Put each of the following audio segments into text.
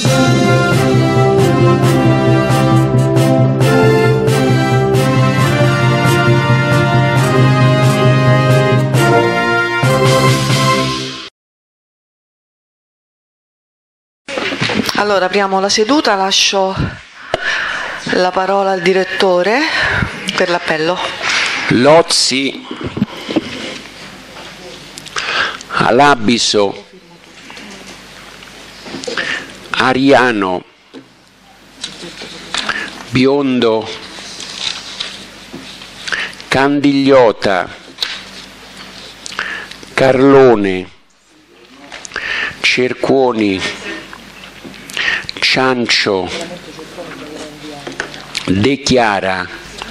Allora, apriamo la seduta, lascio la parola al direttore per l'appello. Lozzi, Alabiso, Ariano, Biondo, Candigliota, Carlone, Cercuoni, Ciancio, De Chiara,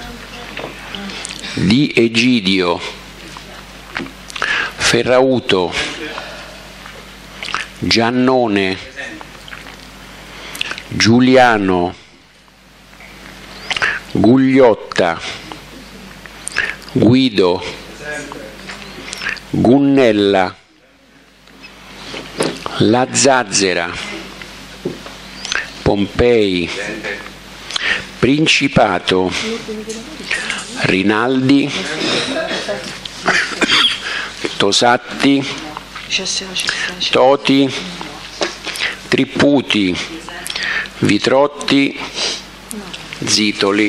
Di Egidio, Ferrauto, Giannone, Giuliano, Gugliotta, Guido, Gunnella, La Zazzera, Pompei, Principato, Rinaldi, Tosatti, Toti, Tripputi, Vitrotti, Zitoli.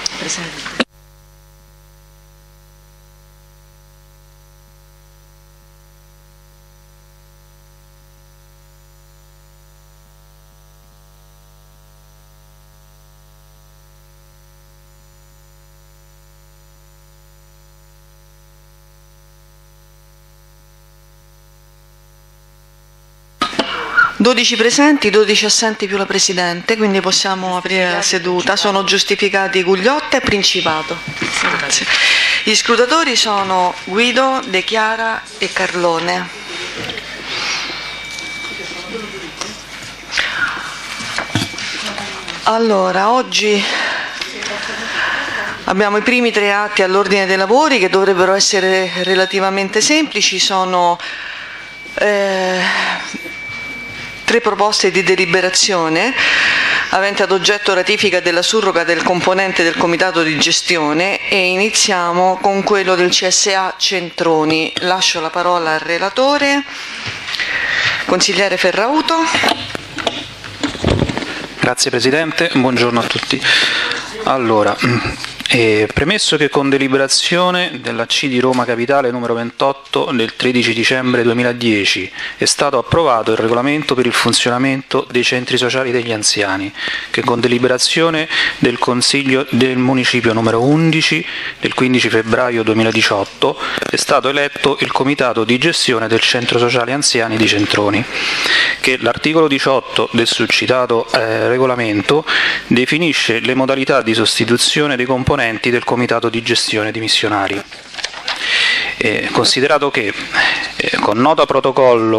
Dodici presenti, 12 assenti più la Presidente, quindi possiamo aprire la seduta. Sono giustificati Gugliotta e Principato. Grazie. Gli scrutatori sono Guido, De Chiara e Carlone. Allora, oggi abbiamo i primi 3 atti all'ordine dei lavori che dovrebbero essere relativamente semplici. Sono 3 proposte di deliberazione avente ad oggetto ratifica della surroga del componente del comitato di gestione e iniziamo con quello del CSA Centroni. Lascio la parola al relatore, consigliere Ferrauto. Grazie Presidente, buongiorno a tutti. Allora, premesso che con deliberazione dell'AC di Roma Capitale numero 28 del 13 dicembre 2010 è stato approvato il regolamento per il funzionamento dei centri sociali degli anziani, che con deliberazione del Consiglio del Municipio numero 11 del 15 febbraio 2018 è stato eletto il Comitato di gestione del Centro Sociale Anziani di Centroni, che l'articolo 18 del succitato regolamento definisce le modalità di sostituzione dei componenti del Comitato di gestione dimissionari. Considerato che con nota protocollo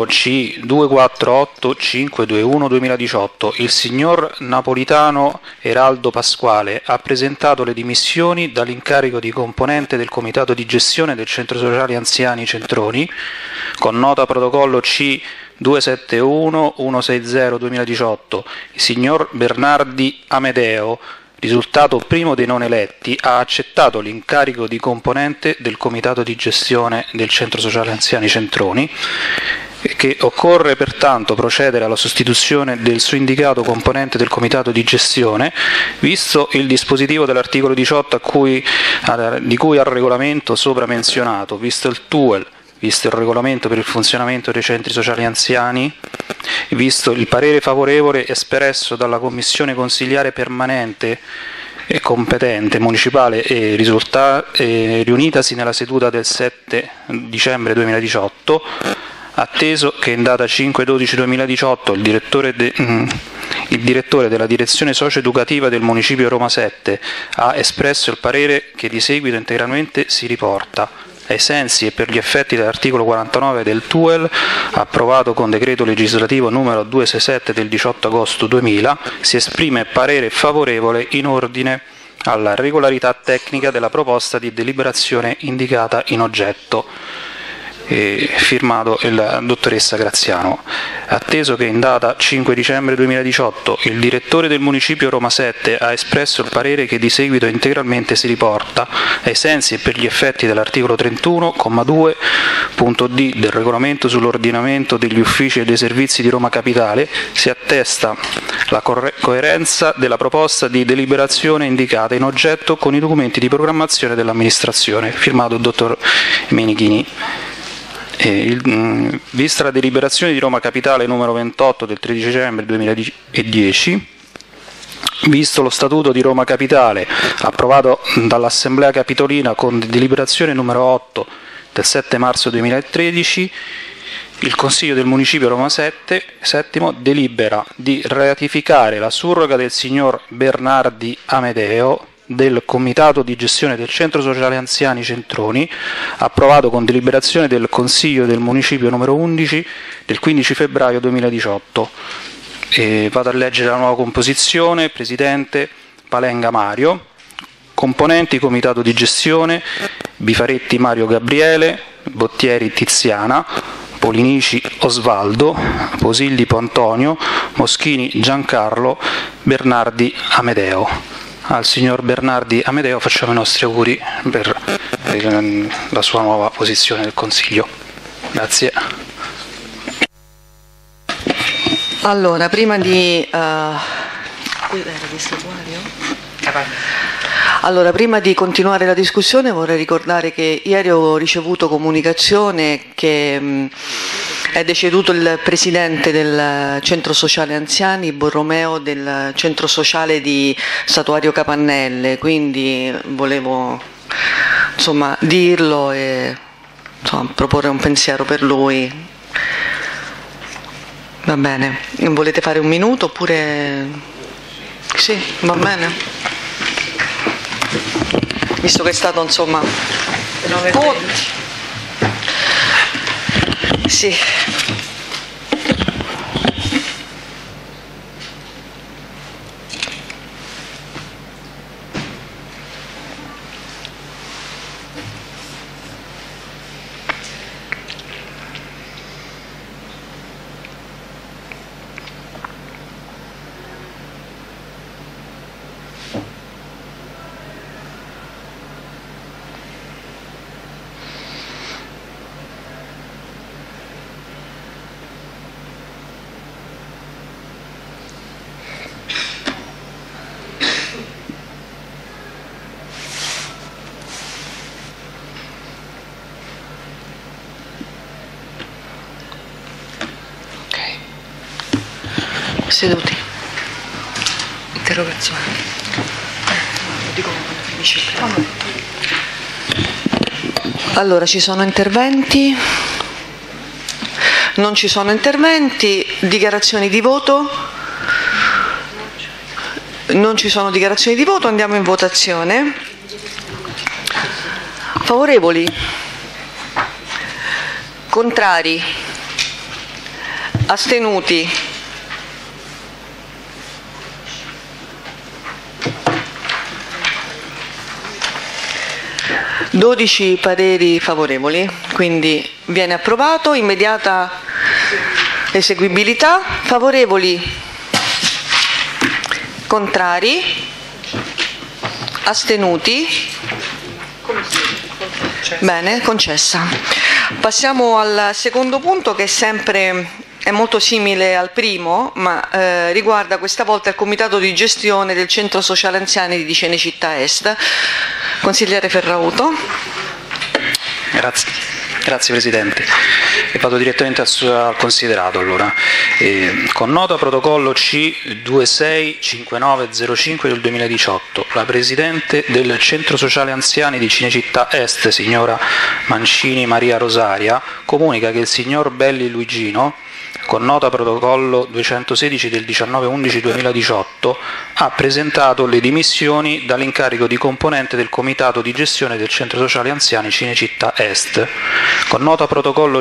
C248521-2018 il signor Napolitano Eraldo Pasquale ha presentato le dimissioni dall'incarico di componente del Comitato di gestione del Centro Sociale Anziani Centroni, con nota protocollo C271160-2018 il signor Bernardi Amedeo, risultato primo dei non eletti, ha accettato l'incarico di componente del Comitato di gestione del Centro Sociale Anziani Centroni, che occorre pertanto procedere alla sostituzione del suo indicato componente del Comitato di gestione, visto il dispositivo dell'articolo 18 di cui al regolamento sopra menzionato, visto il TUEL, visto il regolamento per il funzionamento dei centri sociali anziani, visto il parere favorevole espresso dalla Commissione Consiliare Permanente e competente municipale riunitasi nella seduta del 7 dicembre 2018, atteso che in data 5/12/2018 il direttore della direzione socio-educativa del Municipio Roma 7 ha espresso il parere che di seguito integralmente si riporta. Ai sensi e per gli effetti dell'articolo 49 del TUEL, approvato con decreto legislativo numero 267 del 18 agosto 2000, si esprime parere favorevole in ordine alla regolarità tecnica della proposta di deliberazione indicata in oggetto. firmato la dottoressa Graziano. Atteso che in data 5 dicembre 2018 il direttore del municipio Roma 7 ha espresso il parere che di seguito integralmente si riporta, ai sensi e per gli effetti dell'articolo 31, comma 2, punto D del regolamento sull'ordinamento degli uffici e dei servizi di Roma Capitale, si attesta la coerenza della proposta di deliberazione indicata in oggetto con i documenti di programmazione dell'amministrazione, firmato il dottor Menichini. Vista la deliberazione di Roma Capitale numero 28 del 13 dicembre 2010, visto lo Statuto di Roma Capitale approvato dall'Assemblea Capitolina con deliberazione numero 8 del 7 marzo 2013, il Consiglio del Municipio Roma 7 delibera di ratificare la surroga del signor Bernardi Amedeo del Comitato di Gestione del Centro Sociale Anziani Centroni, approvato con deliberazione del Consiglio del Municipio numero 11 del 15 febbraio 2018. Vado a leggere la nuova composizione: Presidente Palenga Mario, componenti Comitato di Gestione Bifaretti Mario Gabriele, Bottieri Tiziana, Polinici Osvaldo, Posillipo Antonio, Moschini Giancarlo, Bernardi Amedeo. Al signor Bernardi Amedeo facciamo i nostri auguri per la sua nuova posizione del Consiglio. Grazie. Allora, prima di continuare la discussione vorrei ricordare che ieri ho ricevuto comunicazione che è deceduto il presidente del Centro Sociale Anziani, Borromeo, del Centro Sociale di Satuario Capannelle, quindi volevo dirlo e proporre un pensiero per lui. Va bene, volete fare un minuto oppure... Sì, va bene. Visto che è stato sì. Seduti. Interrogazione. Dico quando finisce il Allora, ci sono interventi? Non ci sono interventi. Dichiarazioni di voto? Non ci sono dichiarazioni di voto, andiamo in votazione. Favorevoli? Contrari? Astenuti? 12 pareri favorevoli, quindi viene approvato. Immediata eseguibilità. Favorevoli? Contrari? Astenuti? Bene, concessa. Passiamo al secondo punto, che è molto simile al primo, ma riguarda questa volta il Comitato di Gestione del Centro Sociale Anziani di Cinecittà Est. Consigliere Ferrauto. Grazie Presidente. E vado direttamente al considerato allora. Con nota protocollo C265905 del 2018, la Presidente del Centro Sociale Anziani di Cinecittà Est, signora Mancini Maria Rosaria, comunica che il signor Belli Luigino, con nota protocollo 216 del 19/11/2018, ha presentato le dimissioni dall'incarico di componente del Comitato di Gestione del Centro Sociale Anziani Cinecittà Est. Con nota protocollo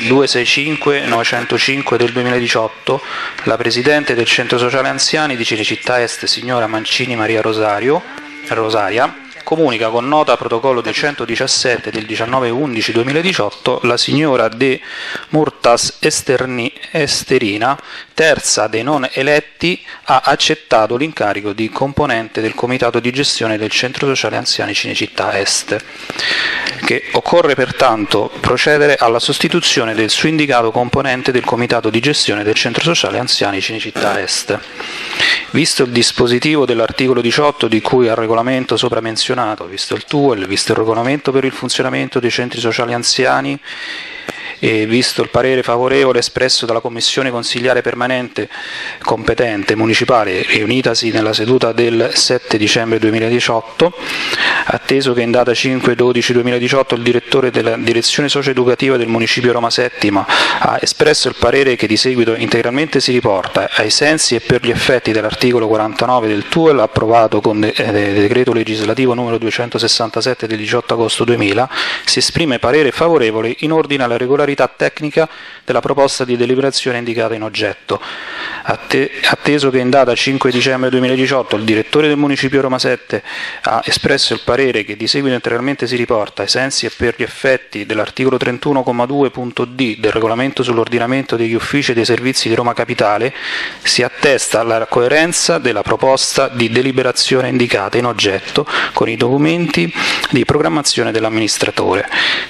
C265905 del 2018, la Presidente del Centro Sociale Anziani di Cinecittà Est, signora Mancini Maria Rosaria, comunica con nota protocollo 217 del 19/11/2018 la signora De Murtas Esterina, terza dei non eletti, ha accettato l'incarico di componente del comitato di gestione del Centro Sociale Anziani Cinecittà Est, che occorre pertanto procedere alla sostituzione del suo indicato componente del comitato di gestione del Centro Sociale Anziani Cinecittà Est. Visto il dispositivo dell'articolo 18 di cui al regolamento sopra menzionato, visto il TUEL, visto il regolamento per il funzionamento dei centri sociali anziani e visto il parere favorevole espresso dalla Commissione Consiliare Permanente competente municipale riunitasi nella seduta del 7 dicembre 2018, atteso che in data 5/12/2018 il direttore della direzione socio-educativa del Municipio Roma Settima ha espresso il parere che di seguito integralmente si riporta, ai sensi e per gli effetti dell'articolo 49 del TUEL approvato con decreto legislativo numero 267 del 18 agosto 2000, si esprime parere favorevole in ordine alla regolarità tecnica della proposta di deliberazione indicata in oggetto, atteso che in data 5 dicembre 2018 il direttore del Municipio Roma 7 ha espresso il parere che di seguito integralmente si riporta, ai sensi e per gli effetti dell'articolo 31,2.d del regolamento sull'ordinamento degli uffici e dei servizi di Roma Capitale, si attesta la coerenza della proposta di deliberazione indicata in oggetto con i documenti di programmazione dell'amministrazione.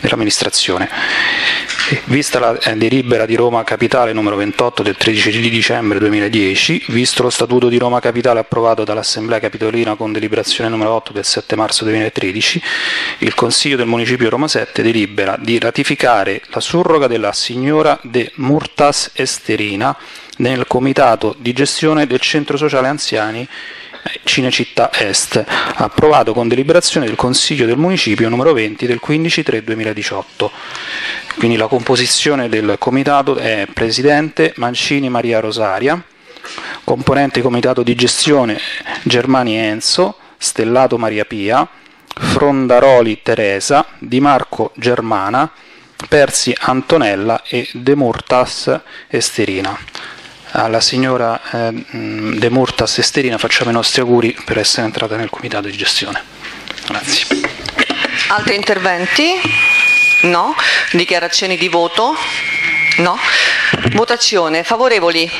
Vista la delibera di Roma Capitale numero 28 del 13 dicembre 2010, visto lo Statuto di Roma Capitale approvato dall'Assemblea Capitolina con deliberazione numero 8 del 7 marzo 2013, il Consiglio del Municipio Roma 7 delibera di ratificare la surroga della signora De Murtas Esterina nel Comitato di gestione del Centro Sociale Anziani Cinecittà Est, approvato con deliberazione del Consiglio del Municipio numero 20 del 15/3/2018. Quindi la composizione del comitato è Presidente Mancini Maria Rosaria, componente Comitato di gestione Germani Enzo, Stellato Maria Pia, Frondaroli Teresa, Di Marco Germana, Persi Antonella e De Murtas Esterina. Alla signora De Murtas Esterina facciamo i nostri auguri per essere entrata nel comitato di gestione. Grazie. Altri interventi? No. Dichiarazioni di voto? No. Votazione. Favorevoli?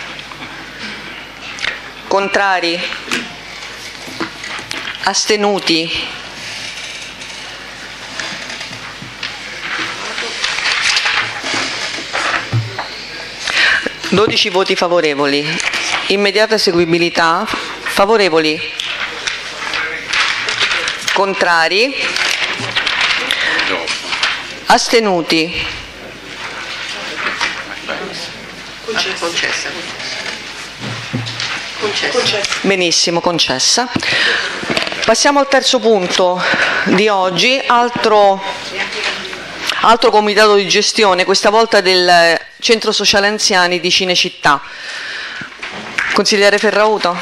Contrari? Astenuti? (12 voti favorevoli). Immediata eseguibilità. Favorevoli? Contrari? Astenuti? Concessa. Benissimo, concessa. Passiamo al terzo punto di oggi, altro comitato di gestione, questa volta del Centro Sociale Anziani di Cinecittà. Consigliere Ferrauto.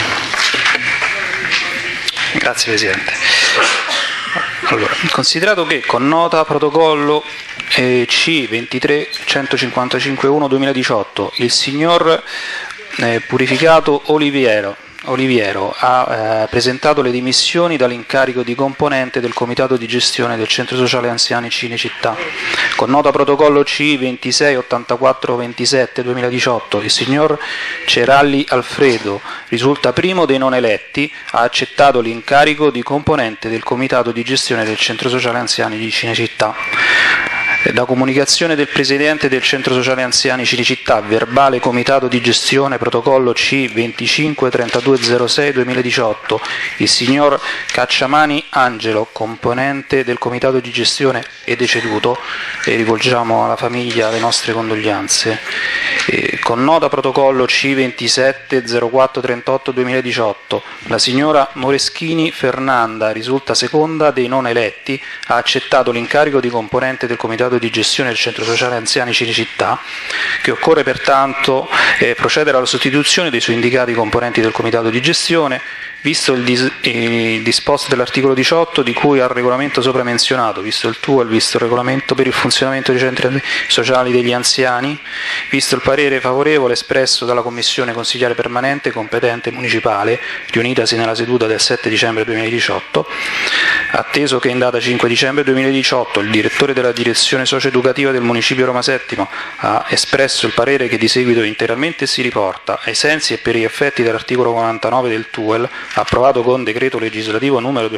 Grazie Presidente. Allora, considerato che con nota protocollo C23-155-1-2018 il signor Purificato Oliviero ha presentato le dimissioni dall'incarico di componente del Comitato di gestione del Centro Sociale Anziani Cinecittà. Con nota protocollo C26-8427-2018 il signor Ceralli Alfredo risulta primo dei non eletti, ha accettato l'incarico di componente del Comitato di gestione del Centro Sociale Anziani di Cinecittà. Da comunicazione del Presidente del Centro Sociale Anziani Cinecittà, verbale Comitato di gestione, protocollo C25-3206-2018, il signor Cacciamani Angelo, componente del Comitato di gestione, è deceduto e rivolgiamo alla famiglia le nostre condoglianze. Con nota protocollo C27-0438-2018, la signora Moreschini Fernanda risulta seconda dei non eletti, ha accettato l'incarico di componente del Comitato Comitato di Gestione del Centro Sociale Anziani Cinecittà, che occorre pertanto procedere alla sostituzione dei suindicati componenti del Comitato di Gestione, visto il disposto dell'articolo 18 di cui al regolamento sopra menzionato, visto il TUEL, visto il regolamento per il funzionamento dei centri sociali degli anziani, visto il parere favorevole espresso dalla Commissione consigliare permanente competente municipale, riunitasi nella seduta del 7 dicembre 2018, atteso che in data 5 dicembre 2018 il direttore della direzione socio-educativa del Municipio Roma Settimo ha espresso il parere che di seguito integralmente si riporta, ai sensi e per gli effetti dell'articolo 49 del TUEL, approvato con decreto legislativo numero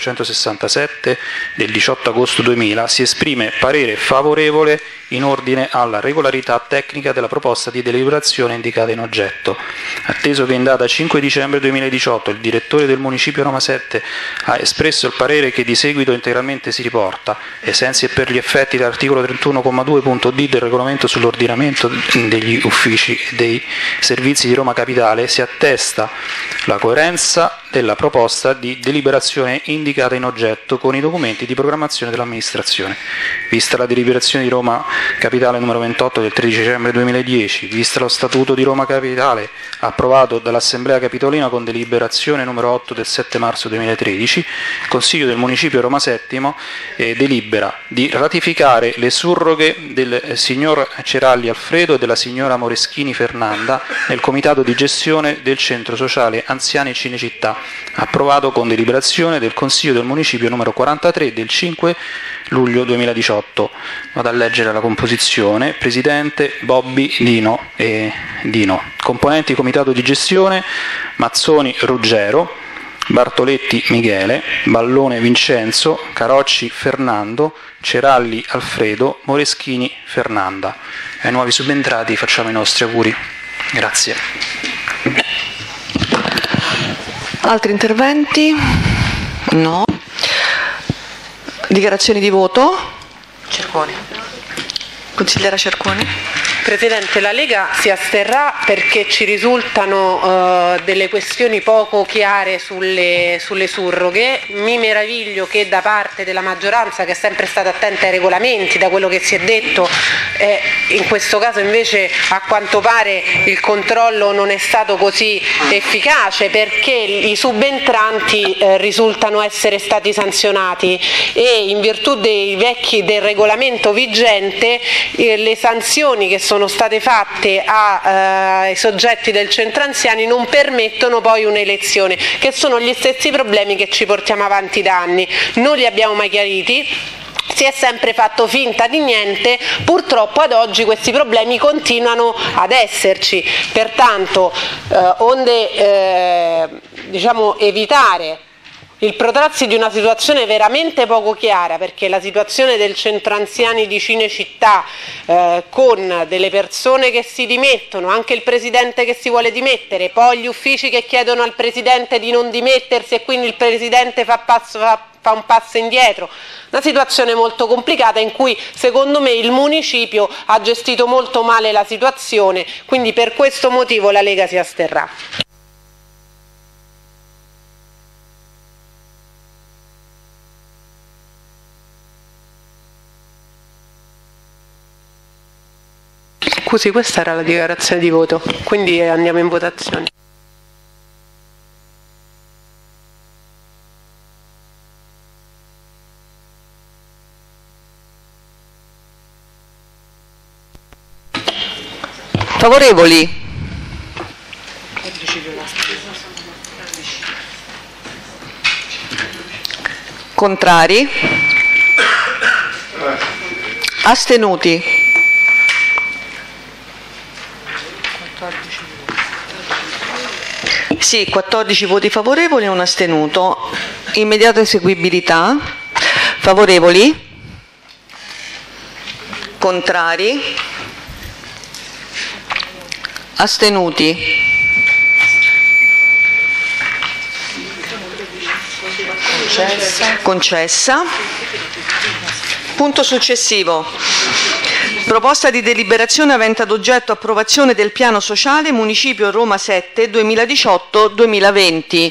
267 del 18 agosto 2000, si esprime parere favorevole in ordine alla regolarità tecnica della proposta di deliberazione indicata in oggetto, atteso che in data 5 dicembre 2018 il direttore del Municipio Roma 7 ha espresso il parere che di seguito integralmente si riporta, ai sensi e per gli effetti dell'articolo 31,2.d del regolamento sull'ordinamento degli uffici e dei servizi di Roma Capitale, si attesta la coerenza della proposta di deliberazione indicata in oggetto con i documenti di programmazione dell'amministrazione. Vista la deliberazione di Roma Capitale numero 28 del 13 dicembre 2010, vista lo Statuto di Roma Capitale approvato dall'Assemblea Capitolina con deliberazione numero 8 del 7 marzo 2013, il Consiglio del Municipio Roma Settimo delibera di ratificare le surroghe del signor Ceralli Alfredo e della signora Moreschini Fernanda nel Comitato di Gestione del Centro Sociale Anziani Cinecittà, approvato con deliberazione del Consiglio del Municipio numero 43 del 5 luglio 2018. Vado a leggere la composizione: Presidente Bobbi Dino e Dino. Componenti Comitato di Gestione: Mazzoni Ruggero, Bartoletti Michele, Ballone Vincenzo, Carocci Fernando, Ceralli Alfredo, Moreschini Fernanda. Ai nuovi subentrati facciamo i nostri auguri. Grazie. Altri interventi? No. Dichiarazioni di voto? Cerconi. Consigliera Cerconi. Presidente, la Lega si asterrà perché ci risultano delle questioni poco chiare sulle surroghe. Mi meraviglio che da parte della maggioranza, che è sempre stata attenta ai regolamenti, da quello che si è detto, in questo caso invece a quanto pare il controllo non è stato così efficace, perché i subentranti risultano essere stati sanzionati e in virtù del regolamento vigente le sanzioni che sono state fatte ai soggetti del centro anziani non permettono poi un'elezione, che sono gli stessi problemi che ci portiamo avanti da anni. Non li abbiamo mai chiariti, si è sempre fatto finta di niente, purtroppo ad oggi questi problemi continuano ad esserci. Pertanto, onde evitare il protrarsi di una situazione veramente poco chiara, perché la situazione del centro anziani di Cinecittà con delle persone che si dimettono, anche il presidente che si vuole dimettere, poi gli uffici che chiedono al presidente di non dimettersi e quindi il presidente fa un passo indietro, una situazione molto complicata in cui secondo me il municipio ha gestito molto male la situazione, quindi per questo motivo la Lega si asterrà. Scusi, questa era la dichiarazione di voto, quindi andiamo in votazione. Favorevoli? Contrari? Astenuti? Sì, 14 voti favorevoli e un astenuto. Immediata eseguibilità. Favorevoli? Contrari? Astenuti? Concessa. Punto successivo. Proposta di deliberazione avente ad oggetto approvazione del piano sociale Municipio Roma 7 2018-2020.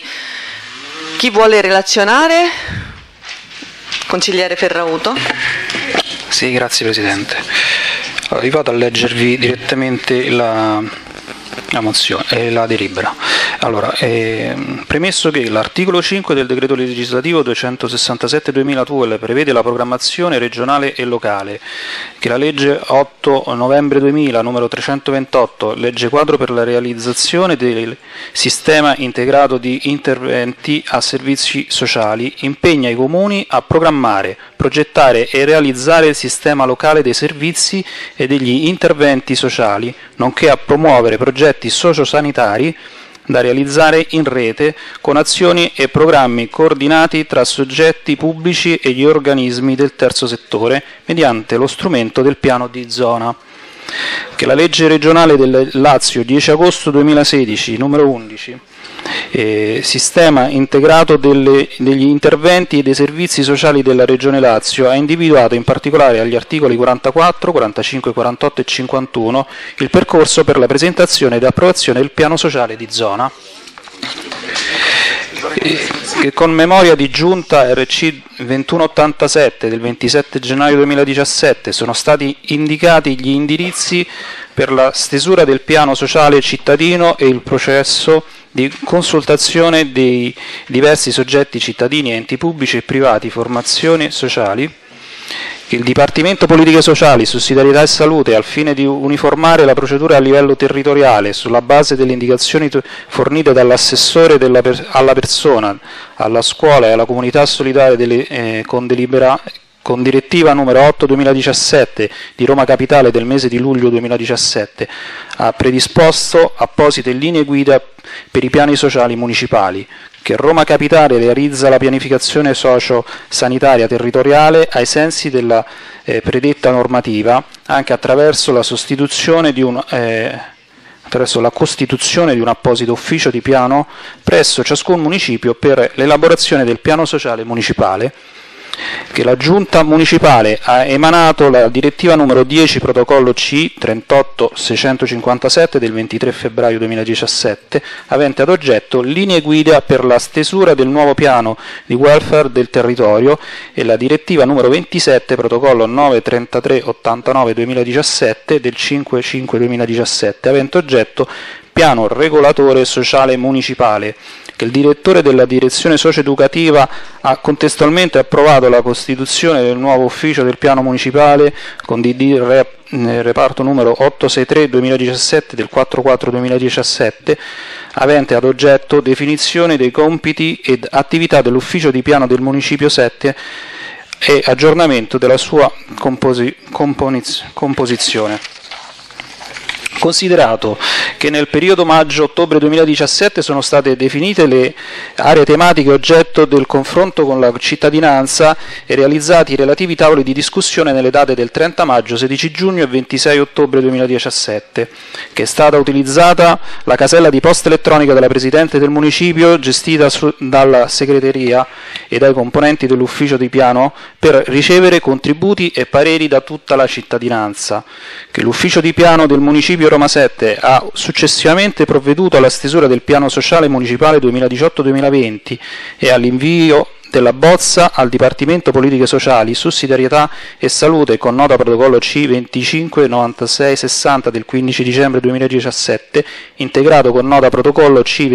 Chi vuole relazionare? Consigliere Ferrauto. Sì, grazie Presidente. Allora, vi vado a leggervi direttamente la mozione, la delibera. Allora, premesso che l'articolo 5 del decreto legislativo 267/2002 prevede la programmazione regionale e locale, che la legge 8 novembre 2000 numero 328, legge quadro per la realizzazione del sistema integrato di interventi a servizi sociali, impegna i comuni a programmare, progettare e realizzare il sistema locale dei servizi e degli interventi sociali, nonché a promuovere progetti sociosanitari da realizzare in rete con azioni e programmi coordinati tra soggetti pubblici e gli organismi del terzo settore mediante lo strumento del piano di zona. Che la legge regionale del Lazio 10 agosto 2016 numero 11 sistema integrato degli interventi e dei servizi sociali della Regione Lazio ha individuato in particolare agli articoli 44, 45, 48 e 51 il percorso per la presentazione ed approvazione del piano sociale di zona, che con memoria di giunta RC 2187 del 27 gennaio 2017 sono stati indicati gli indirizzi per la stesura del piano sociale cittadino e il processo di consultazione dei diversi soggetti cittadini, enti pubblici e privati, formazioni sociali, che il Dipartimento Politiche Sociali, Sussidiarietà e Salute, al fine di uniformare la procedura a livello territoriale sulla base delle indicazioni fornite dall'assessore alla persona, alla scuola e alla comunità solidale con direttiva numero 8/2017 di Roma Capitale del mese di luglio 2017, ha predisposto apposite linee guida per i piani sociali municipali, che Roma Capitale realizza la pianificazione socio-sanitaria territoriale ai sensi della predetta normativa, anche attraverso la costituzione di un apposito ufficio di piano presso ciascun municipio per l'elaborazione del piano sociale municipale, che la Giunta Municipale ha emanato la direttiva numero 10 protocollo C 38657 del 23 febbraio 2017, avente ad oggetto linee guida per la stesura del nuovo piano di welfare del territorio, e la direttiva numero 27 protocollo 93389 2017 del 5/5 2017, avente oggetto piano regolatore sociale municipale, che il direttore della direzione socio-educativa ha contestualmente approvato la costituzione del nuovo ufficio del piano municipale con DD reparto numero 863/2017 del 4/4/2017, avente ad oggetto definizione dei compiti ed attività dell'ufficio di piano del municipio 7 e aggiornamento della sua composizione. Considerato che nel periodo maggio-ottobre 2017 sono state definite le aree tematiche oggetto del confronto con la cittadinanza e realizzati i relativi tavoli di discussione nelle date del 30 maggio, 16 giugno e 26 ottobre 2017, che è stata utilizzata la casella di posta elettronica della Presidente del Municipio gestita dalla segreteria e dai componenti dell'ufficio di piano per ricevere contributi e pareri da tutta la cittadinanza, che l'ufficio di piano del Municipio Roma 7 ha successivamente provveduto alla stesura del piano sociale municipale 2018-2020 e all'invio della bozza al Dipartimento Politiche Sociali, Sussidiarietà e Salute con nota protocollo C 259660 del 15 dicembre 2017, integrato con nota protocollo C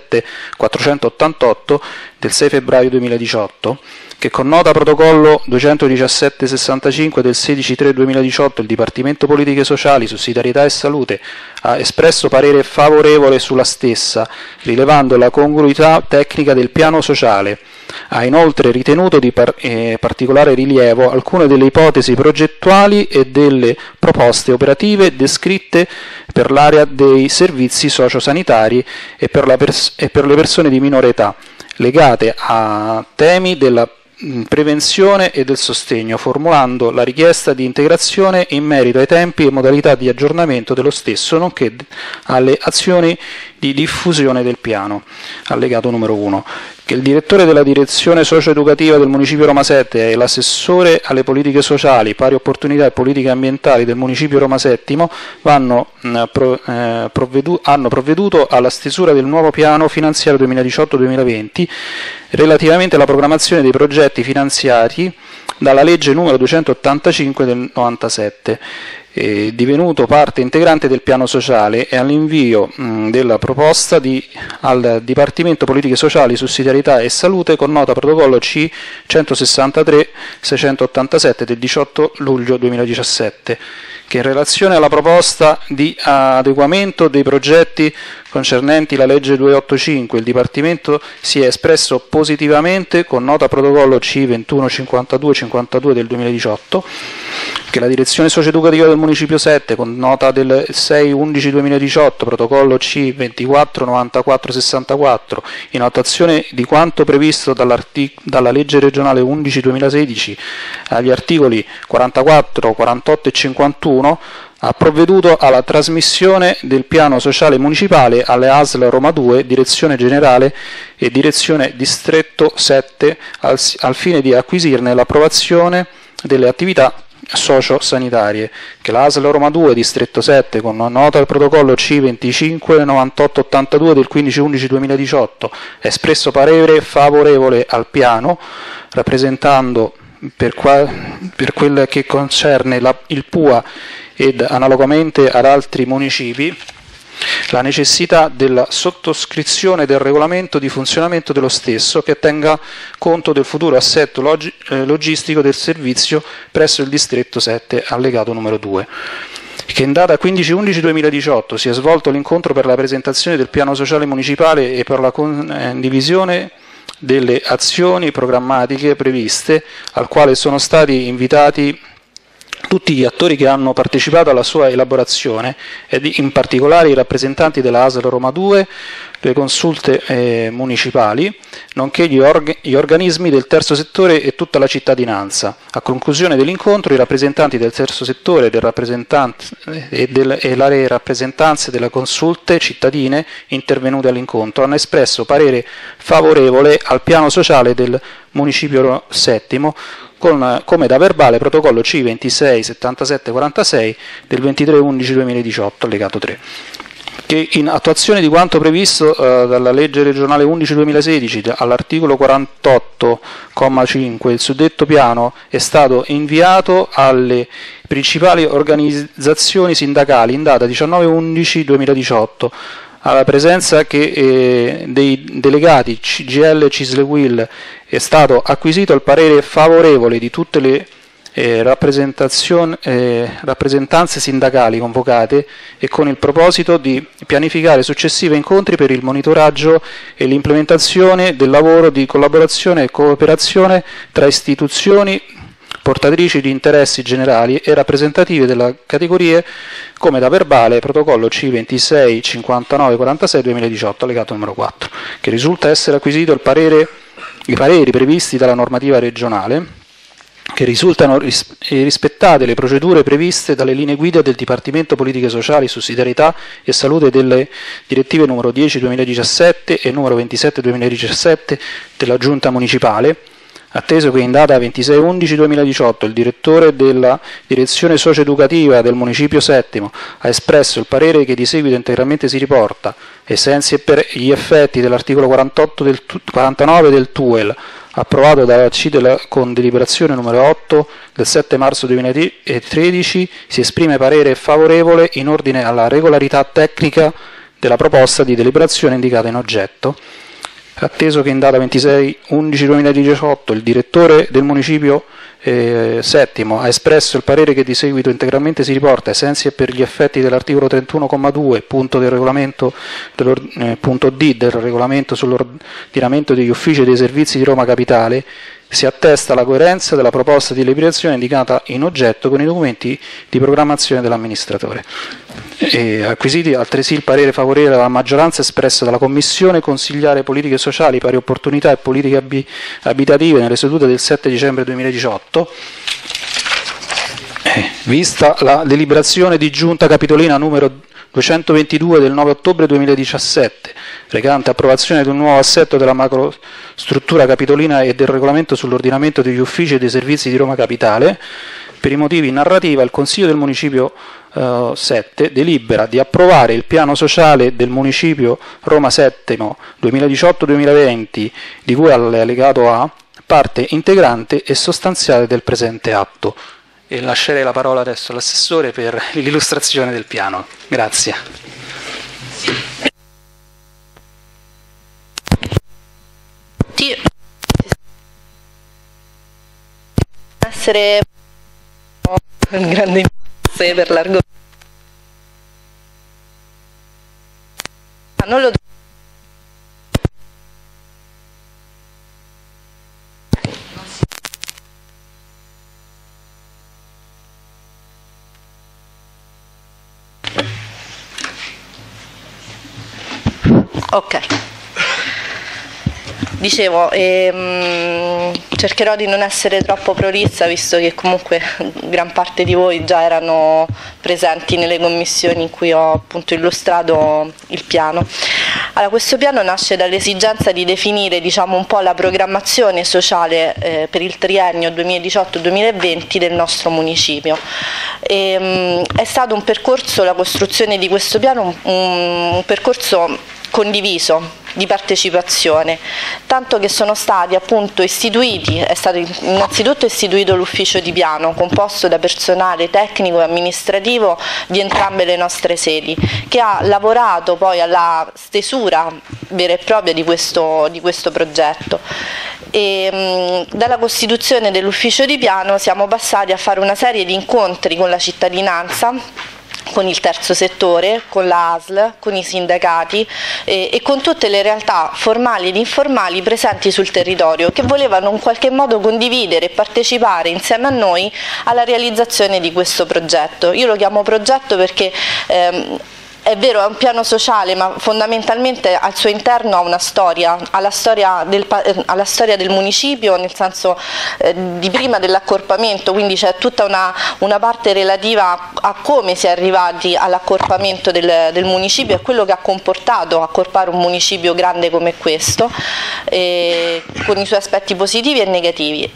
27488 del 6 febbraio 2018, che con nota protocollo 21765 del 16/3/2018 il Dipartimento Politiche Sociali, Sussidiarietà e Salute ha espresso parere favorevole sulla stessa, rilevando la congruità tecnica del piano sociale. Ha inoltre ritenuto di particolare rilievo alcune delle ipotesi progettuali e delle proposte operative descritte per l'area dei servizi sociosanitari e per le persone di minore età, legate a temi della prevenzione e del sostegno, formulando la richiesta di integrazione in merito ai tempi e modalità di aggiornamento dello stesso, nonché alle azioni di diffusione del piano. Allegato numero 1. Che il direttore della direzione socio-educativa del Municipio Roma 7 e l'assessore alle politiche sociali, pari opportunità e politiche ambientali del Municipio Roma 7 hanno provveduto alla stesura del nuovo piano finanziario 2018-2020 relativamente alla programmazione dei progetti finanziati dalla legge numero 285 del 97, divenuto parte integrante del piano sociale, e all'invio della proposta al Dipartimento Politiche Sociali, Sussidiarietà e Salute con nota protocollo C 163-687 del 18 luglio 2017, che in relazione alla proposta di adeguamento dei progetti concernenti la legge 285 il Dipartimento si è espresso positivamente con nota protocollo C 2152-52 del 2018, che la direzione socio-educativa del Municipio 7 con nota del 6-11-2018 protocollo C 2494-64 in attuazione di quanto previsto dalla legge regionale 11-2016 agli articoli 44, 48 e 51, ha provveduto alla trasmissione del piano sociale municipale alle ASL Roma 2, Direzione Generale e Direzione Distretto 7 al fine di acquisirne l'approvazione delle attività socio-sanitarie, che la ASL Roma 2, Distretto 7, con nota al protocollo C 25 98 82 del 15-11-2018, ha espresso parere favorevole al piano, rappresentando per quel che concerne il PUA ed analogamente ad altri municipi la necessità della sottoscrizione del regolamento di funzionamento dello stesso che tenga conto del futuro assetto logistico del servizio presso il Distretto 7, allegato numero 2. Che in data 15-11-2018 si è svolto l'incontro per la presentazione del piano sociale municipale e per la condivisione delle azioni programmatiche previste, al quale sono stati invitati tutti gli attori che hanno partecipato alla sua elaborazione ed in particolare i rappresentanti della ASL Roma 2, le consulte municipali, nonché gli organismi del terzo settore e tutta la cittadinanza. A conclusione dell'incontro i rappresentanti del terzo settore e le rappresentanze delle consulte cittadine intervenute all'incontro hanno espresso parere favorevole al piano sociale del Municipio Settimo, come da verbale protocollo C 26 77 46 del 23-11-2018, allegato 3, che in attuazione di quanto previsto dalla legge regionale 11-2016 all'articolo 48,5 il suddetto piano è stato inviato alle principali organizzazioni sindacali in data 19-11-2018, alla presenza dei delegati CGL Cisle Will è stato acquisito il parere favorevole di tutte le rappresentanze sindacali convocate e con il proposito di pianificare successivi incontri per il monitoraggio e l'implementazione del lavoro di collaborazione e cooperazione tra istituzioni portatrici di interessi generali e rappresentative delle categorie, come da verbale protocollo C 26 59 46 2018, allegato numero 4, che risulta essere acquisito i pareri previsti dalla normativa regionale, che risultano rispettate le procedure previste dalle linee guida del Dipartimento Politiche Sociali, Sussidiarietà e Salute delle direttive numero 10-2017 e numero 27-2017 della Giunta Municipale, atteso che in data 26-11-2018 il direttore della direzione socio-educativa del Municipio Settimo ha espresso il parere che di seguito integralmente si riporta, ai sensi e per gli effetti dell'articolo 49 del TUEL, approvato dalla CIDEL con deliberazione numero 8 del 7 marzo 2013, si esprime parere favorevole in ordine alla regolarità tecnica della proposta di deliberazione indicata in oggetto, atteso che in data 26-11-2018 il direttore del Municipio Settimo ha espresso il parere che di seguito integralmente si riporta, ai sensi e per gli effetti dell'articolo 31,2 punto D del regolamento sull'ordinamento degli uffici e dei servizi di Roma Capitale, si attesta la coerenza della proposta di deliberazione indicata in oggetto con i documenti di programmazione dell'amministratore. Acquisiti altresì il parere favorevole della maggioranza espresso dalla Commissione Consigliare Politiche Sociali, Pari Opportunità e Politiche Abitative nelle sedute del 7 dicembre 2018, vista la deliberazione di Giunta Capitolina numero 222 del 9 ottobre 2017, recante approvazione di un nuovo assetto della macrostruttura capitolina e del regolamento sull'ordinamento degli uffici e dei servizi di Roma Capitale, per i motivi narrativa il Consiglio del Municipio 7 delibera di approvare il piano sociale del Municipio Roma Settimo 2018-2020, di cui all'allegato A, parte integrante e sostanziale del presente atto. E lascerei la parola adesso all'assessore per l'illustrazione del piano. Grazie. Essere un grande interesse per l'argomento. Non lo ok. Dicevo, cercherò di non essere troppo prolissa, visto che comunque gran parte di voi già erano presenti nelle commissioni in cui ho appunto illustrato il piano. Allora, questo piano nasce dall'esigenza di definire, diciamo, un po' la programmazione sociale per il triennio 2018-2020 del nostro municipio. È stato un percorso, la costruzione di questo piano, un percorso condiviso, di partecipazione, tanto che sono stati appunto istituiti, è stato innanzitutto istituito l'ufficio di piano composto da personale tecnico e amministrativo di entrambe le nostre sedi, che ha lavorato poi alla stesura vera e propria di questo progetto. E dalla costituzione dell'ufficio di piano siamo passati a fare una serie di incontri con la cittadinanza, con il terzo settore, con la ASL, con i sindacati e con tutte le realtà formali ed informali presenti sul territorio, che volevano in qualche modo condividere e partecipare insieme a noi alla realizzazione di questo progetto. Io lo chiamo progetto perché è vero, è un piano sociale, ma fondamentalmente al suo interno ha una storia, ha la storia del municipio, nel senso di prima dell'accorpamento, quindi c'è tutta una parte relativa a come si è arrivati all'accorpamento del municipio e quello che ha comportato accorpare un municipio grande come questo, con i suoi aspetti positivi e negativi.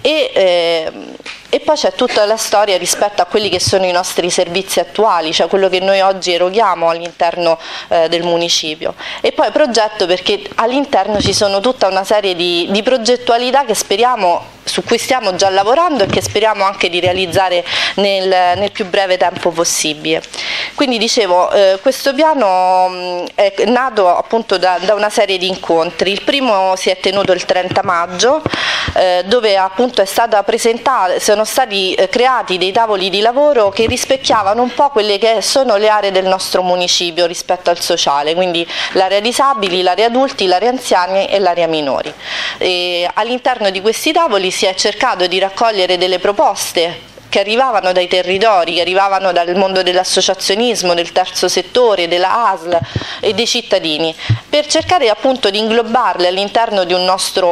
E poi c'è tutta la storia rispetto a quelli che sono i nostri servizi attuali, cioè quello che noi oggi eroghiamo all'interno del municipio. E poi progetto perché all'interno ci sono tutta una serie di progettualità che speriamo, su cui stiamo già lavorando e che speriamo anche di realizzare nel più breve tempo possibile. Quindi dicevo, questo piano è nato appunto da una serie di incontri. Il primo si è tenuto il 30 maggio, dove appunto è stata presentata, sono stati creati dei tavoli di lavoro che rispecchiavano un po' quelle che sono le aree del nostro municipio rispetto al sociale, quindi l'area disabili, l'area adulti, l'area anziani e l'area minori. All'interno di questi tavoli si è cercato di raccogliere delle proposte che arrivavano dai territori, che arrivavano dal mondo dell'associazionismo, del terzo settore, della ASL e dei cittadini, per cercare appunto di inglobarle all'interno di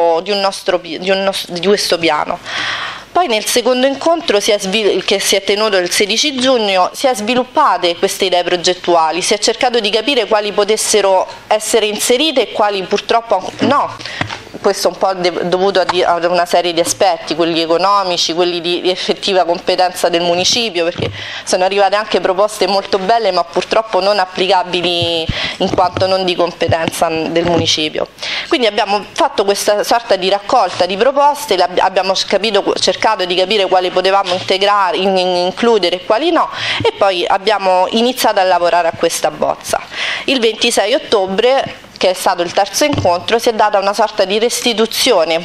questo piano. Poi nel secondo incontro che si è tenuto il 16 giugno si è sviluppate queste idee progettuali, si è cercato di capire quali potessero essere inserite e quali purtroppo no. Questo un po' dovuto a una serie di aspetti, quelli economici, quelli di effettiva competenza del municipio, perché sono arrivate anche proposte molto belle ma purtroppo non applicabili in quanto non di competenza del Quindi abbiamo fatto questa sorta di raccolta di proposte, abbiamo cercato di capire quali potevamo integrare, includere e quali no, e poi abbiamo iniziato a lavorare a questa bozza. Il 26 ottobre, che è stato il terzo incontro, si è data una sorta di restituzione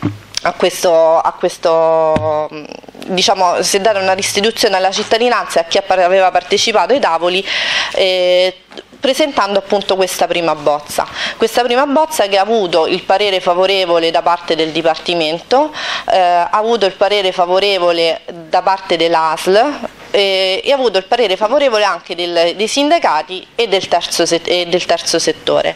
diciamo, si è data una restituzione alla cittadinanza e a chi aveva partecipato ai tavoli, presentando appunto questa prima bozza che ha avuto il parere favorevole da parte del Dipartimento, ha avuto il parere favorevole da parte dell'ASL e ha avuto il parere favorevole anche dei sindacati e del terzo settore.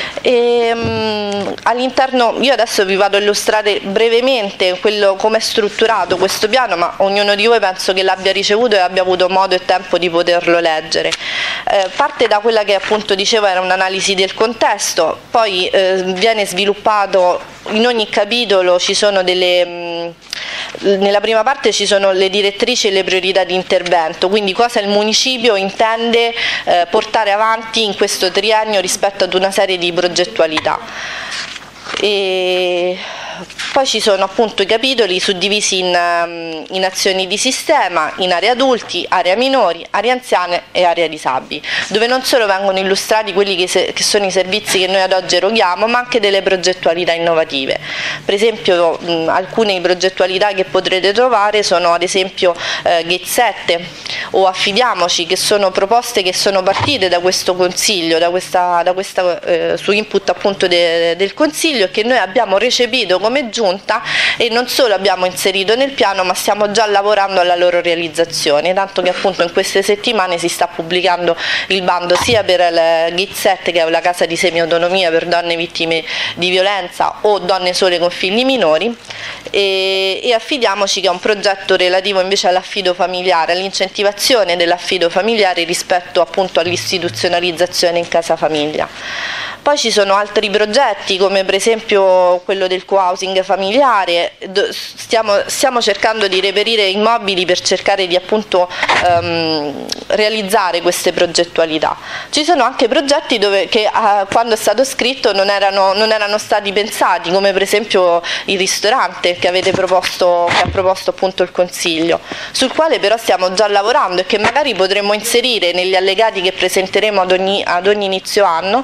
All'interno, io adesso vi vado a illustrare brevemente come è strutturato questo piano, ma ognuno di voi penso che l'abbia ricevuto e abbia avuto modo e tempo di poterlo leggere. Parte da quella che appunto dicevo era un'analisi del contesto, poi viene sviluppato in ogni capitolo, ci sono nella prima parte ci sono le direttrici e le priorità di intervento, quindi cosa il municipio intende portare avanti in questo triennio rispetto ad una serie di progettualità. Poi ci sono appunto i capitoli suddivisi in azioni di sistema, in area adulti, area minori, area anziane e area disabili, dove non solo vengono illustrati quelli che sono i servizi che noi ad oggi eroghiamo, ma anche delle progettualità innovative. Per esempio alcune progettualità che potrete trovare sono ad esempio Gate 7 o Affidiamoci, che sono proposte che sono partite da questo Consiglio, su input appunto del Consiglio, e che noi abbiamo recepito come Giunta e non solo abbiamo inserito nel piano, ma stiamo già lavorando alla loro realizzazione, tanto che appunto in queste settimane si sta pubblicando il bando sia per il Gate 7, che è la casa di semi-autonomia per donne vittime di violenza o donne sole con figli minori, e Affidiamoci, che è un progetto relativo invece all'affido familiare, all'incentivazione dell'affido familiare rispetto appunto all'istituzionalizzazione in casa famiglia. Poi ci sono altri progetti, come per esempio quello del co-housing familiare. Stiamo cercando di reperire immobili per cercare di appunto realizzare queste progettualità. Ci sono anche progetti che quando è stato scritto non erano stati pensati, come per esempio il ristorante che ha proposto appunto il Consiglio, sul quale però stiamo già lavorando e che magari potremmo inserire negli allegati che presenteremo ad ogni inizio anno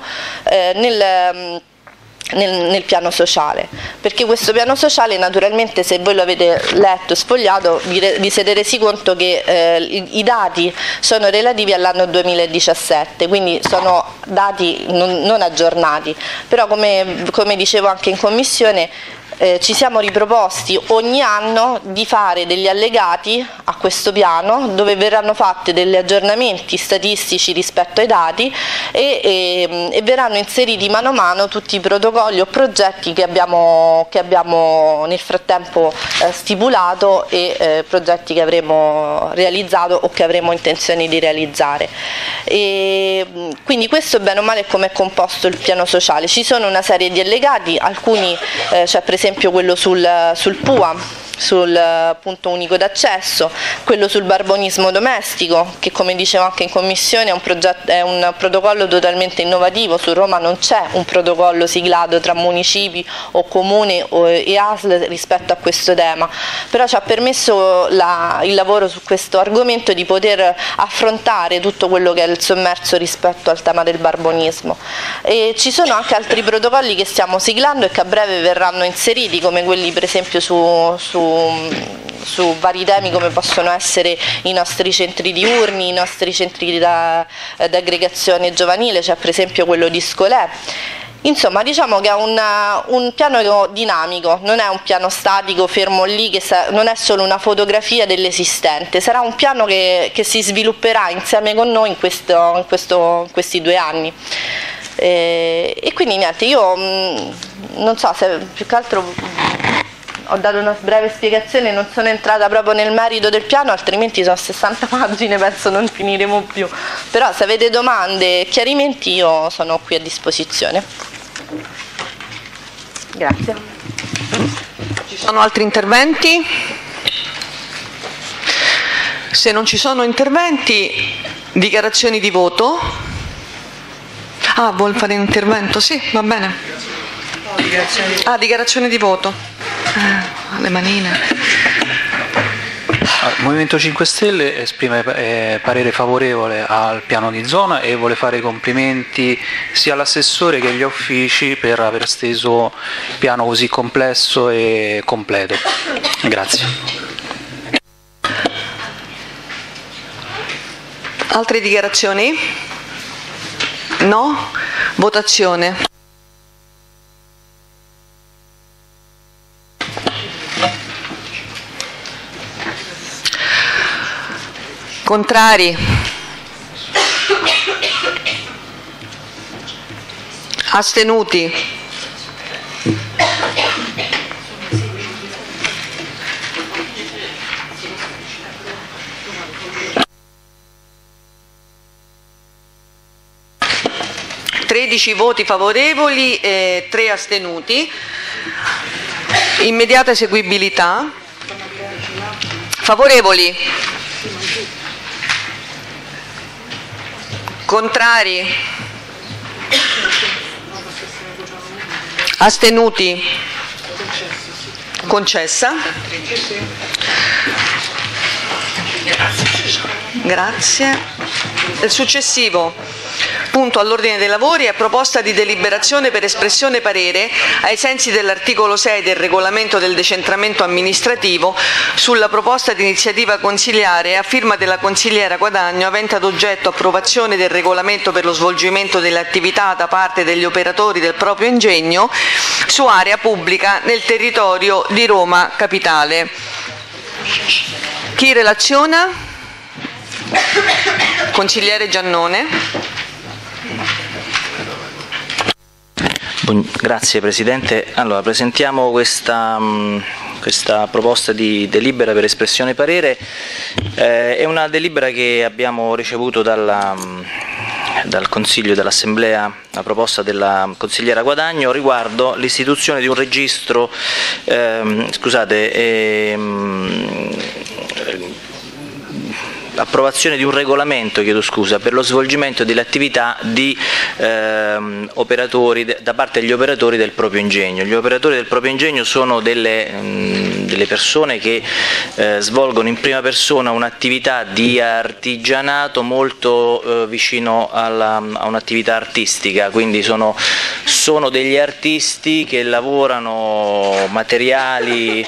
nel piano sociale, perché questo piano sociale naturalmente, se voi lo avete letto e sfogliato, vi siete resi conto che i dati sono relativi all'anno 2017, quindi sono dati non aggiornati, però come dicevo anche in commissione, ci siamo riproposti ogni anno di fare degli allegati a questo piano dove verranno fatti degli aggiornamenti statistici rispetto ai dati e verranno inseriti mano a mano tutti i protocolli o progetti che abbiamo nel frattempo stipulato e progetti che avremo realizzato o che avremo intenzione di realizzare. E quindi questo bene o male è come è composto il piano sociale. Ci sono una serie di allegati, alcuni cioè per esempio quello sul PUA, sul punto unico d'accesso, quello sul barbonismo domestico, che come dicevo anche in commissione è un protocollo totalmente innovativo. Su Roma non c'è un protocollo siglato tra municipi o comune e ASL rispetto a questo tema, però ci ha permesso il lavoro su questo argomento di poter affrontare tutto quello che è il sommerso rispetto al tema del barbonismo. E ci sono anche altri protocolli che stiamo siglando e che a breve verranno inseriti, come quelli per esempio su vari temi come possono essere i nostri centri diurni, i nostri centri d'aggregazione giovanile, c'è per esempio quello di Scolè. Insomma, diciamo che è un piano dinamico, non è un piano statico fermo lì, che non è solo una fotografia dell'esistente, sarà un piano che si svilupperà insieme con noi in questi 2 anni. E quindi niente, io non so se più che altro ho dato una breve spiegazione, non sono entrata proprio nel merito del piano, altrimenti sono 60 pagine, penso non finiremo più. Però se avete domande e chiarimenti io sono qui a disposizione. Grazie. Ci sono altri interventi? Se non ci sono interventi, dichiarazioni di voto. Ah, vuol fare un intervento? Sì, va bene. Dichiarazione di voto. Le manine. Il Movimento 5 Stelle esprime parere favorevole al piano di zona e vuole fare complimenti sia all'assessore che agli uffici per aver steso il piano così complesso e completo. Grazie. Altre dichiarazioni? No? Votazione. Contrari? Astenuti? (13 voti favorevoli e 3 astenuti). Immediata eseguibilità. Favorevoli? Contrari? Astenuti? Concessa. Grazie. Il successivo punto all'ordine dei lavori è proposta di deliberazione per espressione parere ai sensi dell'articolo 6 del regolamento del decentramento amministrativo sulla proposta di iniziativa consiliare a firma della consigliera Guadagno avente ad oggetto approvazione del regolamento per lo svolgimento delle attività da parte degli operatori del proprio ingegno su area pubblica nel territorio di Roma Capitale. Chi relaziona? Consigliere Giannone. Grazie Presidente. Allora, presentiamo questa proposta di delibera per espressione parere. È una delibera che abbiamo ricevuto dal Consiglio dell'Assemblea, la proposta della consigliera Guadagno riguardo l'istituzione di un registro, approvazione di un regolamento, per lo svolgimento delle attività di operatori da parte degli operatori del proprio ingegno. Gli operatori del proprio ingegno sono delle persone che svolgono in prima persona un'attività di artigianato molto vicino a un'attività artistica, quindi sono degli artisti che lavorano materiali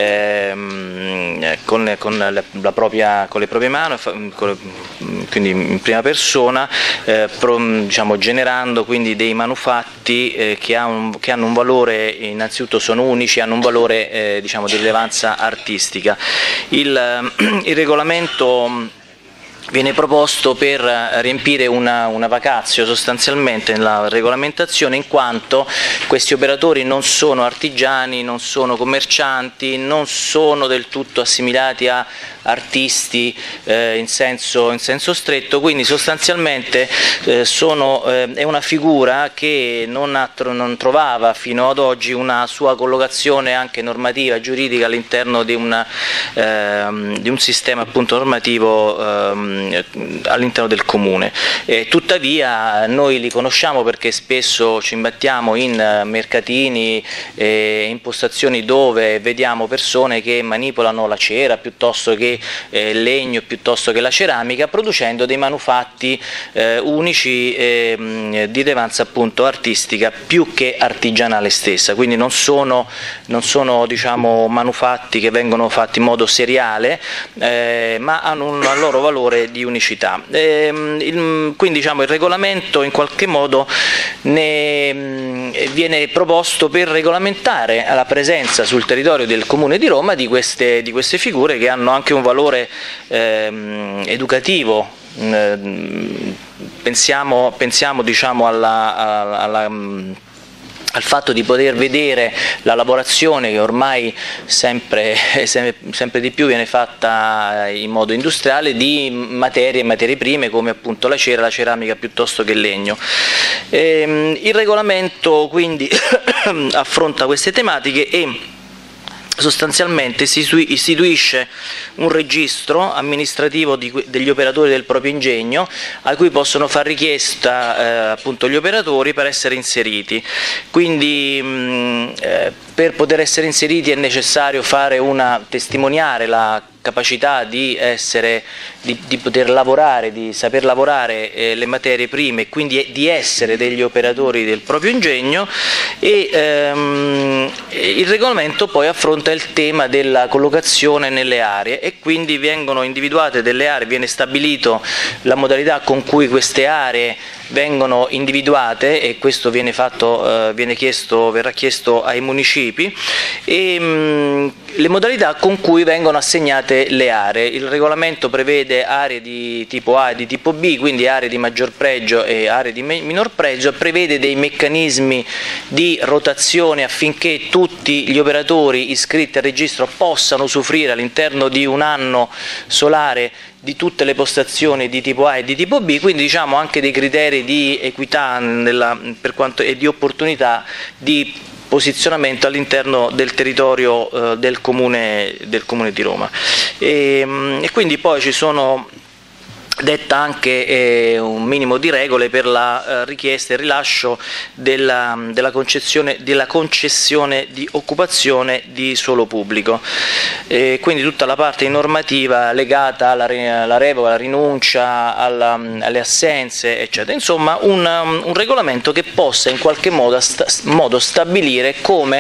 con le proprie mani, quindi in prima persona, generando quindi dei manufatti che hanno un valore, innanzitutto sono unici, hanno un valore di rilevanza artistica. Il regolamento viene proposto per riempire una vacatio sostanzialmente nella regolamentazione, in quanto questi operatori non sono artigiani, non sono commercianti, non sono del tutto assimilati a artisti in senso stretto, quindi sostanzialmente è una figura che non trovava fino ad oggi una sua collocazione anche normativa, giuridica all'interno di un sistema appunto normativo all'interno del comune. Tuttavia noi li conosciamo perché spesso ci imbattiamo in mercatini e in postazioni dove vediamo persone che manipolano la cera piuttosto che legno, piuttosto che la ceramica, producendo dei manufatti unici di rilevanza appunto artistica più che artigianale stessa, quindi non sono manufatti che vengono fatti in modo seriale, ma hanno un loro valore di unicità. Quindi il regolamento in qualche modo viene proposto per regolamentare la presenza sul territorio del Comune di Roma di queste figure che hanno anche un valore educativo. Pensiamo al fatto di poter vedere la lavorazione che ormai sempre di più viene fatta in modo industriale di materie prime come appunto la cera, la ceramica piuttosto che il legno. Il regolamento quindi affronta queste tematiche e sostanzialmente si istituisce un registro amministrativo degli operatori del proprio ingegno a cui possono far richiesta appunto gli operatori per essere inseriti. Quindi per poter essere inseriti è necessario testimoniare la capacità di poter lavorare, di saper lavorare le materie prime e quindi di essere degli operatori del proprio ingegno, e il regolamento poi affronta il tema della collocazione nelle aree e quindi vengono individuate delle aree, viene stabilito la modalità con cui queste aree vengono individuate e questo verrà chiesto ai municipi, e le modalità con cui vengono assegnate le aree. Il regolamento prevede aree di tipo A e di tipo B, quindi aree di maggior pregio e aree di minor pregio, prevede dei meccanismi di rotazione affinché tutti gli operatori iscritti al registro possano usufruire all'interno di un anno solare di tutte le postazioni di tipo A e di tipo B, quindi anche dei criteri di equità e di opportunità di posizionamento all'interno del territorio del Comune di Roma. E quindi poi ci sono detta anche un minimo di regole per la richiesta e il rilascio della concessione di occupazione di suolo pubblico. Quindi tutta la parte normativa legata alla revoca, alla rinuncia, alle assenze, eccetera. Insomma, un regolamento che possa in qualche modo stabilire come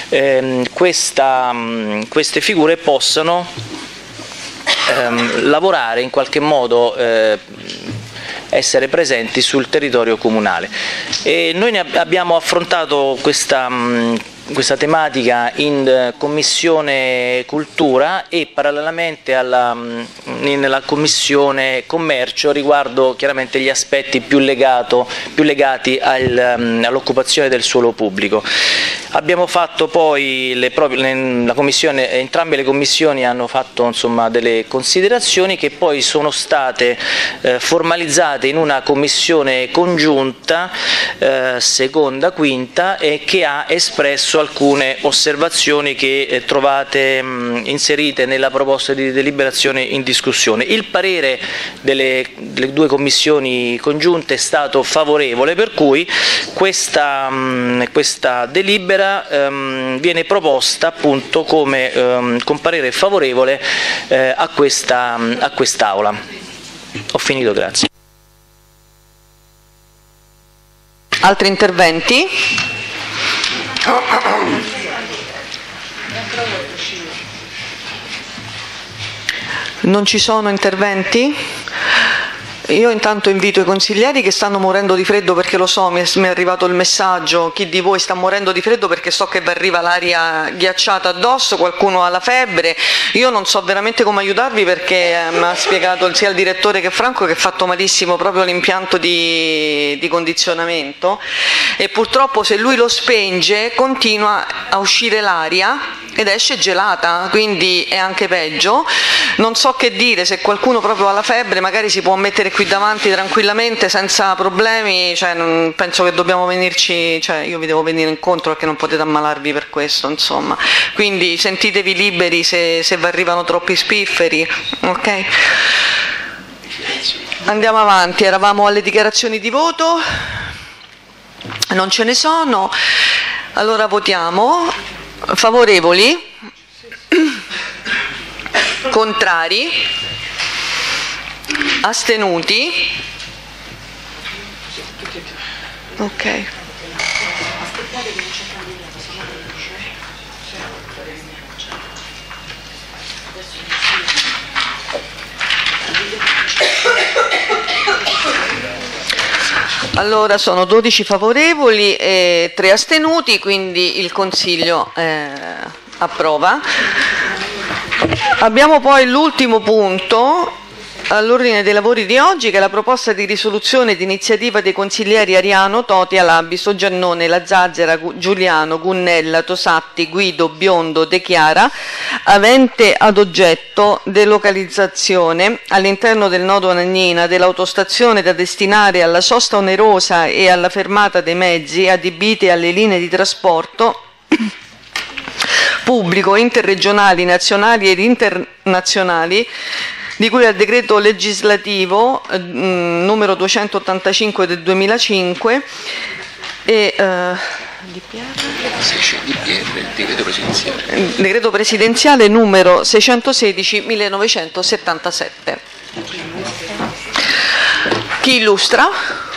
queste figure possano lavorare in qualche modo, essere presenti sul territorio comunale. E noi abbiamo affrontato questa tematica in Commissione Cultura e parallelamente nella Commissione Commercio riguardo chiaramente gli aspetti più legati all'occupazione del suolo pubblico. Abbiamo fatto poi entrambe le commissioni hanno fatto insomma delle considerazioni che poi sono state formalizzate in una commissione congiunta seconda, quinta, e che ha espresso alcune osservazioni che trovate inserite nella proposta di deliberazione in discussione. Il parere delle due commissioni congiunte è stato favorevole, per cui questa delibera viene proposta appunto come con parere favorevole a quest'Aula. Ho finito, grazie. Altri interventi? Non ci sono interventi? Io intanto invito i consiglieri che stanno morendo di freddo, perché lo so, mi è arrivato il messaggio, chi di voi sta morendo di freddo perché so che vi arriva l'aria ghiacciata addosso, qualcuno ha la febbre. Io non so veramente come aiutarvi, perché mi ha spiegato sia il direttore che Franco che è fatto malissimo proprio l'impianto di condizionamento, e purtroppo se lui lo spenge continua a uscire l'aria ed esce gelata, quindi è anche peggio. Non so che dire, se qualcuno proprio ha la febbre magari si può mettere qui davanti tranquillamente senza problemi, non penso che dobbiamo venirci, io vi devo venire incontro perché non potete ammalarvi per questo, insomma. Quindi sentitevi liberi se vi arrivano troppi spifferi, ok? Andiamo avanti, eravamo alle dichiarazioni di voto, non ce ne sono, allora votiamo. Favorevoli? Contrari? Astenuti? Ok. Allora sono 12 favorevoli e 3 astenuti, quindi il Consiglio approva. Abbiamo poi l'ultimo punto all'ordine dei lavori di oggi, che è la proposta di risoluzione di iniziativa dei consiglieri Ariano, Toti, Alabiso, Giannone, La Zazzera, Giuliano, Gunnella, Tosatti, Guido, Biondo, De Chiara, avente ad oggetto delocalizzazione all'interno del nodo Anagnina dell'autostazione da destinare alla sosta onerosa e alla fermata dei mezzi adibiti alle linee di trasporto pubblico, interregionali, nazionali ed internazionali, di cui al decreto legislativo numero 285 del 2005 e decreto presidenziale numero 616 1977. Chi illustra?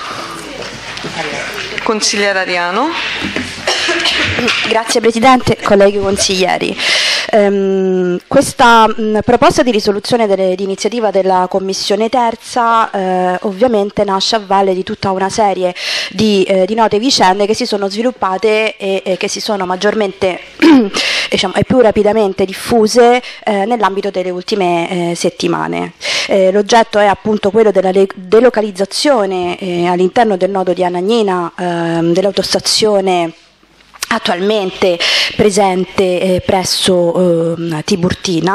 Consigliere Ariano. Grazie Presidente, colleghi consiglieri. Questa proposta di risoluzione di iniziativa della Commissione Terza ovviamente nasce a valle di tutta una serie di note vicende che si sono sviluppate e che si sono maggiormente e più rapidamente diffuse nell'ambito delle ultime settimane. L'oggetto è appunto quello della delocalizzazione all'interno del nodo di Anagnina dell'autostazione attualmente presente presso Tiburtina,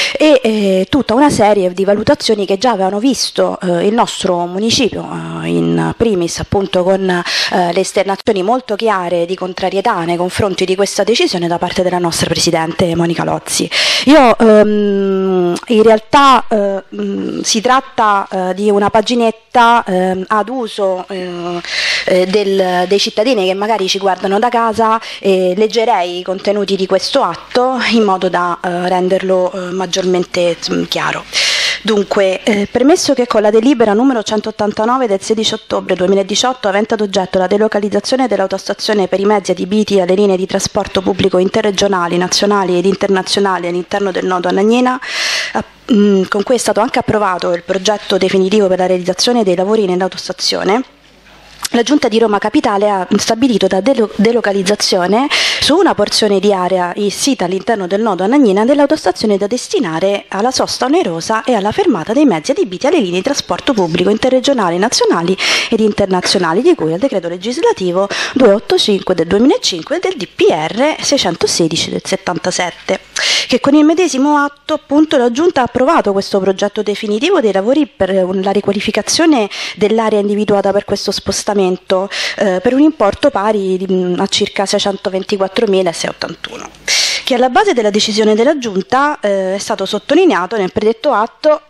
e tutta una serie di valutazioni che già avevano visto il nostro municipio, in primis appunto con le esternazioni molto chiare di contrarietà nei confronti di questa decisione da parte della nostra Presidente Monica Lozzi. In realtà si tratta di una paginetta ad uso dei cittadini che magari ci guardano da casa. Leggerei i contenuti di questo atto in modo da renderlo maggiormente chiaro. Dunque, premesso che con la delibera numero 189 del 16 ottobre 2018, avente ad oggetto la delocalizzazione dell'autostazione per i mezzi adibiti alle linee di trasporto pubblico interregionali, nazionali ed internazionali all'interno del nodo Anagnina, con cui è stato anche approvato il progetto definitivo per la realizzazione dei lavori nell'autostazione, la Giunta di Roma Capitale ha stabilito la delocalizzazione su una porzione di area sita all'interno del nodo Anagnina dell'autostazione da destinare alla sosta onerosa e alla fermata dei mezzi adibiti alle linee di trasporto pubblico interregionali, nazionali ed internazionali, di cui al decreto legislativo 285 del 2005 e del DPR 616 del 77, che con il medesimo atto appunto la Giunta ha approvato questo progetto definitivo dei lavori per la riqualificazione dell'area individuata per questo spostamento per un importo pari a circa 624.681, che alla base della decisione della Giunta è stato sottolineato nel predetto atto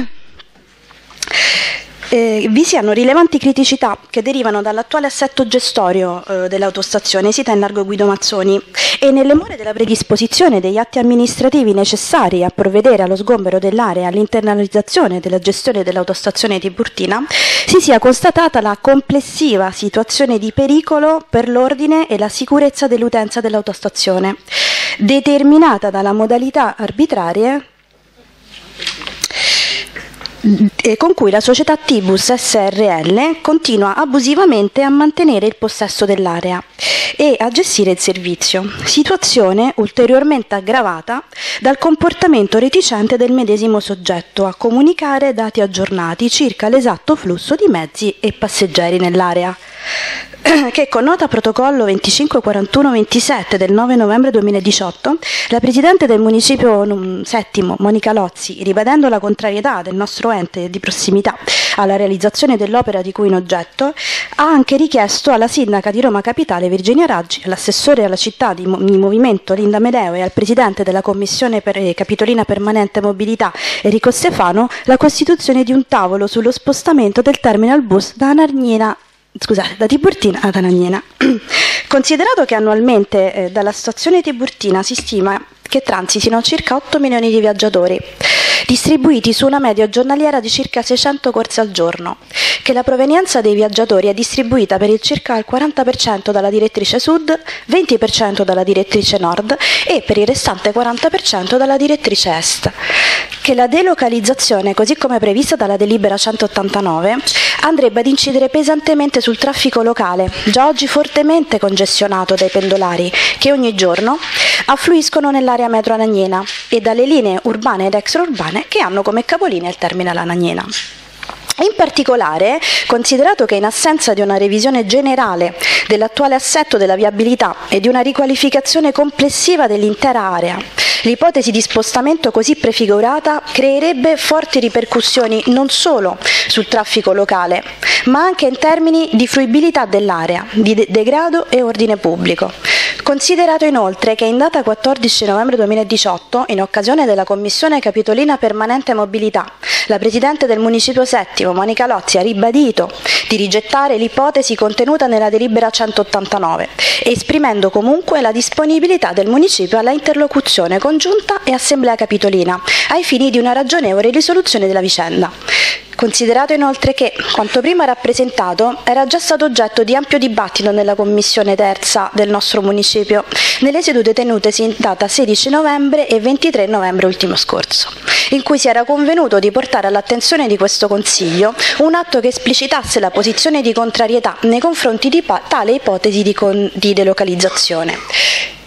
vi siano rilevanti criticità che derivano dall'attuale assetto gestorio dell'autostazione sita in largo Guido Mazzoni e nelle more della predisposizione degli atti amministrativi necessari a provvedere allo sgombero dell'area e all'internalizzazione della gestione dell'autostazione Tiburtina si sia constatata la complessiva situazione di pericolo per l'ordine e la sicurezza dell'utenza dell'autostazione, determinata dalla modalità arbitrarie con cui la società T-Bus SRL continua abusivamente a mantenere il possesso dell'area e a gestire il servizio, situazione ulteriormente aggravata dal comportamento reticente del medesimo soggetto a comunicare dati aggiornati circa l'esatto flusso di mezzi e passeggeri nell'area, che con nota protocollo 254127 del 9 novembre 2018, la Presidente del Municipio Settimo, Monica Lozzi, ribadendo la contrarietà del nostro ente di prossimità alla realizzazione dell'opera di cui in oggetto, ha anche richiesto alla Sindaca di Roma Capitale Virginia Raggi, all'assessore alla città di Movimento Linda Medeo e al Presidente della Commissione Capitolina Permanente Mobilità Enrico Stefano la costituzione di un tavolo sullo spostamento del terminal bus da Tiburtina ad Anagnina. Considerato che annualmente dalla stazione Tiburtina si stima che transitino circa 8 milioni di viaggiatori, distribuiti su una media giornaliera di circa 600 corse al giorno, che la provenienza dei viaggiatori è distribuita per il circa il 40% dalla direttrice sud, 20% dalla direttrice nord e per il restante 40% dalla direttrice est, che la delocalizzazione, così come prevista dalla delibera 189, andrebbe ad incidere pesantemente sul traffico locale, già oggi fortemente congestionato dai pendolari che ogni giorno affluiscono nell'area metro Anagnina e dalle linee urbane ed extraurbane che hanno come capolinea il terminal Anagnina. In particolare, considerato che in assenza di una revisione generale dell'attuale assetto della viabilità e di una riqualificazione complessiva dell'intera area, l'ipotesi di spostamento così prefigurata creerebbe forti ripercussioni non solo sul traffico locale, ma anche in termini di fruibilità dell'area, di degrado e ordine pubblico. Considerato inoltre che in data 14 novembre 2018, in occasione della Commissione Capitolina Permanente Mobilità, la Presidente del Municipio Settimo, Monica Lozzi, ha ribadito di rigettare l'ipotesi contenuta nella delibera 189, esprimendo comunque la disponibilità del Municipio alla interlocuzione con Giunta e Assemblea Capitolina, ai fini di una ragionevole risoluzione della vicenda. Considerato inoltre che quanto prima rappresentato era già stato oggetto di ampio dibattito nella Commissione terza del nostro municipio, nelle sedute tenutesi in data 16 novembre e 23 novembre ultimo scorso, in cui si era convenuto di portare all'attenzione di questo Consiglio un atto che esplicitasse la posizione di contrarietà nei confronti di tale ipotesi di delocalizzazione.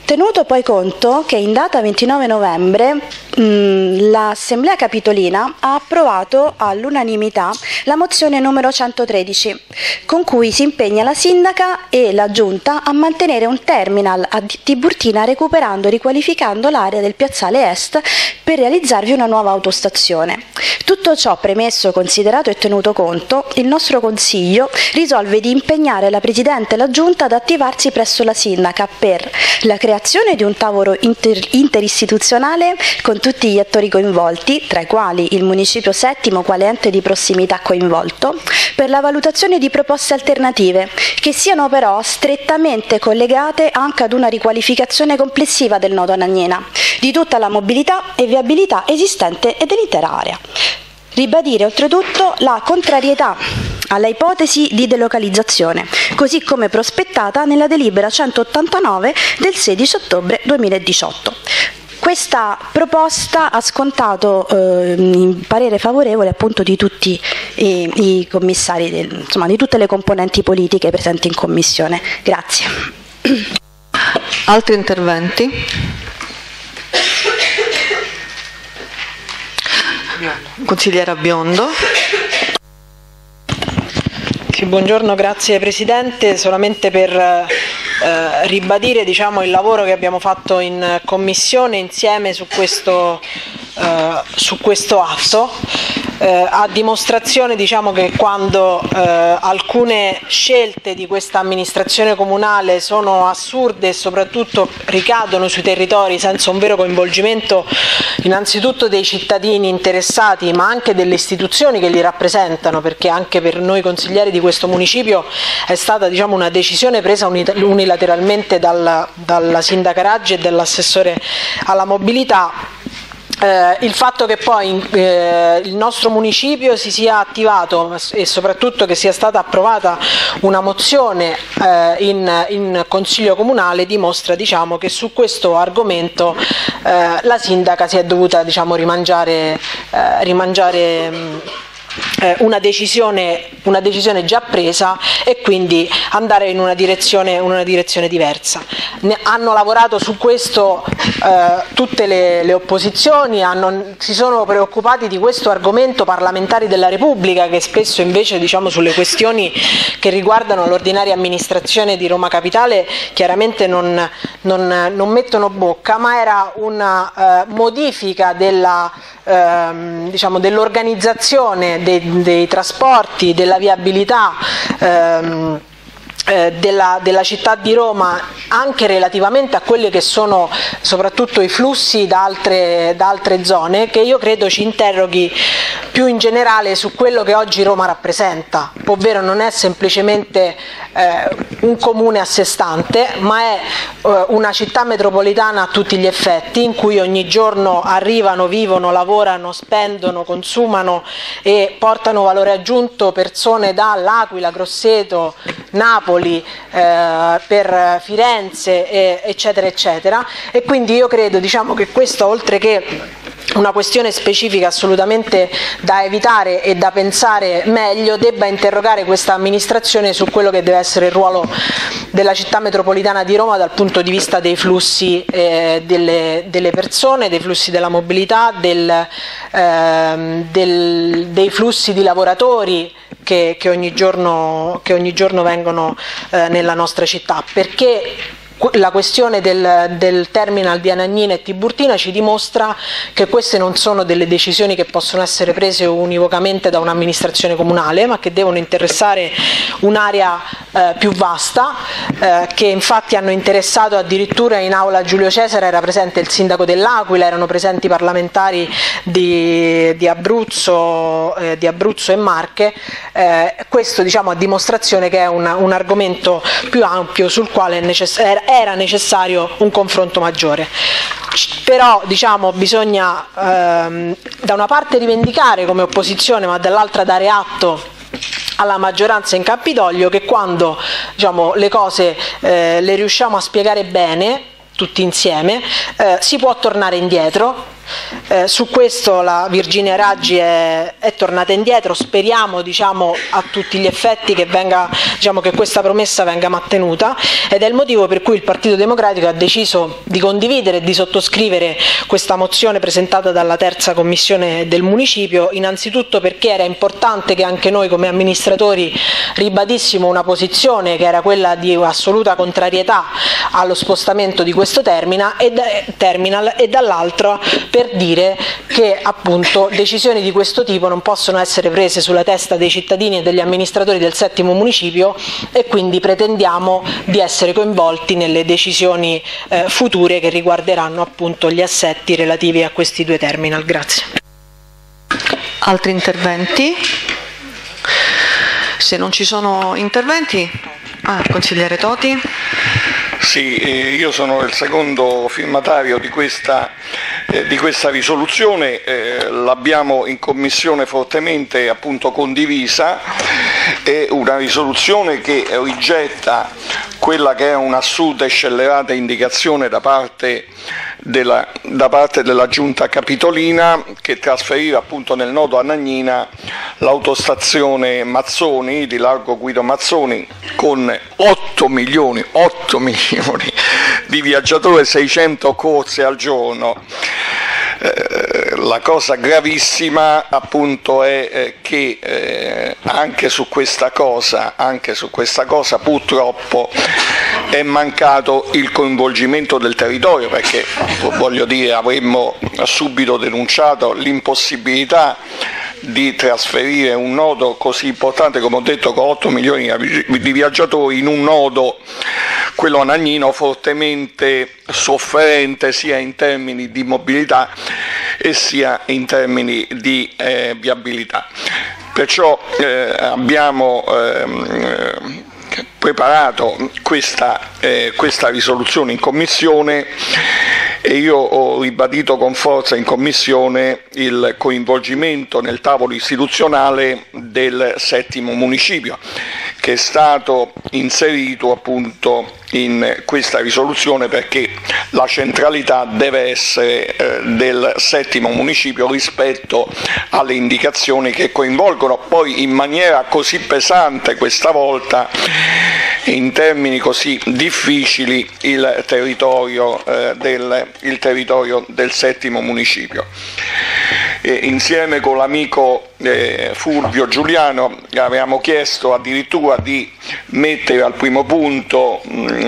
Tenuto poi conto che in data 29 novembre l'Assemblea Capitolina ha approvato all'unanimità la mozione numero 113, con cui si impegna la sindaca e la giunta a mantenere un terminal a Tiburtina recuperando e riqualificando l'area del piazzale est per realizzarvi una nuova autostazione. Tutto ciò premesso, considerato e tenuto conto, il nostro Consiglio risolve di impegnare la Presidente e la Giunta ad attivarsi presso la sindaca per la creazione di un tavolo interistituzionale con tutti gli attori coinvolti, tra i quali il Municipio Settimo quale ente di prossimità coinvolto, per la valutazione di proposte alternative, che siano però strettamente collegate anche ad una riqualificazione complessiva del nodo Anagnina, di tutta la mobilità e viabilità esistente e dell'intera area. Ribadire oltretutto la contrarietà alla ipotesi di delocalizzazione, così come prospettata nella delibera 189 del 16 ottobre 2018. Questa proposta ha scontato in parere favorevole appunto di tutti i commissari, di tutte le componenti politiche presenti in commissione. Grazie. Altri interventi? Consigliera Biondo. Sì, buongiorno, grazie Presidente. Solamente per ribadire il lavoro che abbiamo fatto in Commissione insieme su questo atto, a dimostrazione che quando alcune scelte di questa amministrazione comunale sono assurde e soprattutto ricadono sui territori senza un vero coinvolgimento innanzitutto dei cittadini interessati, ma anche delle istituzioni che li rappresentano, perché anche per noi consiglieri di questo municipio è stata una decisione presa unilateralmente dalla sindaca Raggi e dall'assessore alla mobilità. Il fatto che poi il nostro municipio si sia attivato e soprattutto che sia stata approvata una mozione in Consiglio Comunale dimostra che su questo argomento la sindaca si è dovuta rimangiare una decisione già presa e quindi andare in una direzione diversa. Hanno lavorato su questo tutte le opposizioni, si sono preoccupati di questo argomento parlamentari della Repubblica, che spesso invece sulle questioni che riguardano l'ordinaria amministrazione di Roma Capitale chiaramente non mettono bocca, ma era una modifica dell'organizzazione dei trasporti, della viabilità della città di Roma, anche relativamente a quelli che sono soprattutto i flussi da altre zone, che io credo ci interroghi più in generale su quello che oggi Roma rappresenta, ovvero non è semplicemente un comune a sé stante, ma è una città metropolitana a tutti gli effetti, in cui ogni giorno arrivano, vivono, lavorano, spendono, consumano e portano valore aggiunto persone dall'Aquila, Grosseto, Napoli, per Firenze, eccetera eccetera, e quindi io credo che questo, oltre che una questione specifica assolutamente da evitare e da pensare meglio, debba interrogare questa amministrazione su quello che deve essere il ruolo della città metropolitana di Roma dal punto di vista dei flussi delle persone, dei flussi della mobilità, dei flussi di lavoratori che ogni giorno vengono nella nostra città, perché la questione del terminal di Anagnina e Tiburtina ci dimostra che queste non sono delle decisioni che possono essere prese univocamente da un'amministrazione comunale, ma che devono interessare un'area più vasta, che infatti hanno interessato addirittura in aula Giulio Cesare, era presente il sindaco dell'Aquila, erano presenti parlamentari di Abruzzo e Marche. Questo a dimostrazione che è un argomento più ampio sul quale era necessario un confronto maggiore. Però bisogna da una parte rivendicare come opposizione, ma dall'altra dare atto alla maggioranza in Campidoglio che quando le cose le riusciamo a spiegare bene tutti insieme si può tornare indietro Su questo la Virginia Raggi è tornata indietro, speriamo a tutti gli effetti che questa promessa venga mantenuta, ed è il motivo per cui il Partito Democratico ha deciso di condividere e di sottoscrivere questa mozione presentata dalla terza commissione del municipio, innanzitutto perché era importante che anche noi come amministratori ribadissimo una posizione che era quella di assoluta contrarietà allo spostamento di questo terminal, e dall'altro per dire che appunto decisioni di questo tipo non possono essere prese sulla testa dei cittadini e degli amministratori del settimo municipio, e quindi pretendiamo di essere coinvolti nelle decisioni future che riguarderanno appunto gli assetti relativi a questi due terminal. Grazie. Altri interventi? Se non ci sono interventi, consigliere Toti. Sì, io sono il secondo firmatario di questa risoluzione, l'abbiamo in commissione fortemente appunto condivisa, è una risoluzione che rigetta quella che è un'assurda e scellerata indicazione da parte della Giunta Capitolina, che trasferiva appunto nel nodo Anagnina l'autostazione Mazzoni, di largo Guido Mazzoni, con 8 milioni di viaggiatori e 600 corse al giorno. La cosa gravissima appunto è che anche su questa cosa purtroppo è mancato il coinvolgimento del territorio, perché voglio dire avremmo subito denunciato l'impossibilità di trasferire un nodo così importante, come ho detto, con 8 milioni di viaggiatori, in un nodo, quello anagnino, fortemente sofferente sia in termini di mobilità e sia in termini di viabilità. Perciò abbiamo preparato questa risoluzione in commissione, e io ho ribadito con forza in commissione il coinvolgimento nel tavolo istituzionale del settimo municipio, che è stato inserito appunto in questa risoluzione, perché la centralità deve essere del settimo municipio rispetto alle indicazioni che coinvolgono poi in maniera così pesante questa volta, in termini così difficili, il territorio del settimo municipio. Insieme con l'amico Fulvio Giuliano avevamo chiesto addirittura di mettere al primo punto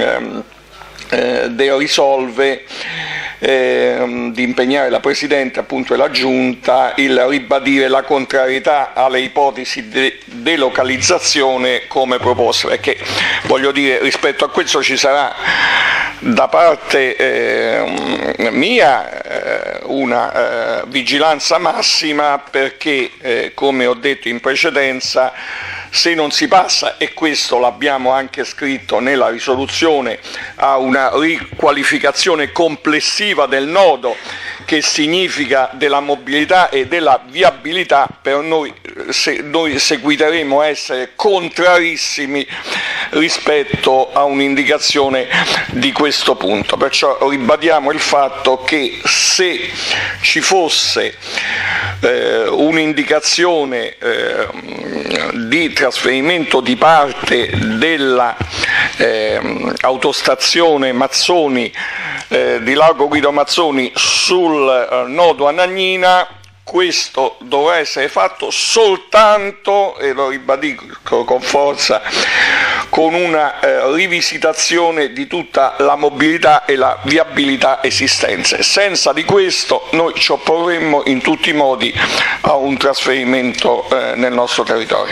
del risolve, di impegnare la Presidente appunto e la Giunta il ribadire la contrarietà alle ipotesi di delocalizzazione come proposte, perché voglio dire, rispetto a questo ci sarà da parte mia una vigilanza massima, perché come ho detto in precedenza, se non si passa, e questo l'abbiamo anche scritto nella risoluzione, a una riqualificazione complessiva del nodo, che significa della mobilità e della viabilità, per noi seguiteremo a essere contrarissimi rispetto a un'indicazione di questo punto. Perciò ribadiamo il fatto che se ci fosse un'indicazione di trasferimento di parte della autostazione Mazzoni, di largo Guido Mazzoni, sul nodo Anagnina, questo dovrà essere fatto soltanto, e lo ribadisco con forza, con una rivisitazione di tutta la mobilità e la viabilità esistente. Senza di questo noi ci opporremmo in tutti i modi a un trasferimento nel nostro territorio.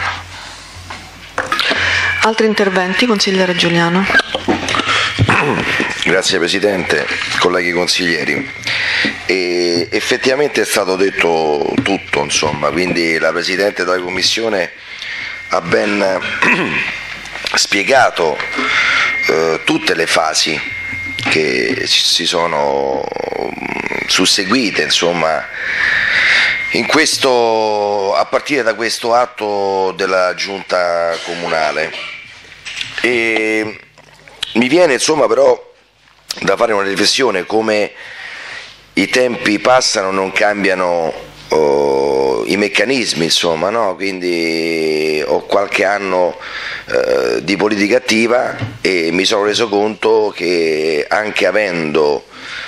Altri interventi, consigliere Giuliano. Grazie Presidente, colleghi consiglieri. E effettivamente è stato detto tutto, insomma, quindi la Presidente della Commissione ha ben spiegato tutte le fasi che si sono susseguite, insomma, a partire da questo atto della Giunta Comunale. E mi viene insomma però da fare una riflessione, come i tempi passano, non cambiano i meccanismi, insomma, no? Quindi ho qualche anno di politica attiva e mi sono reso conto che anche avendo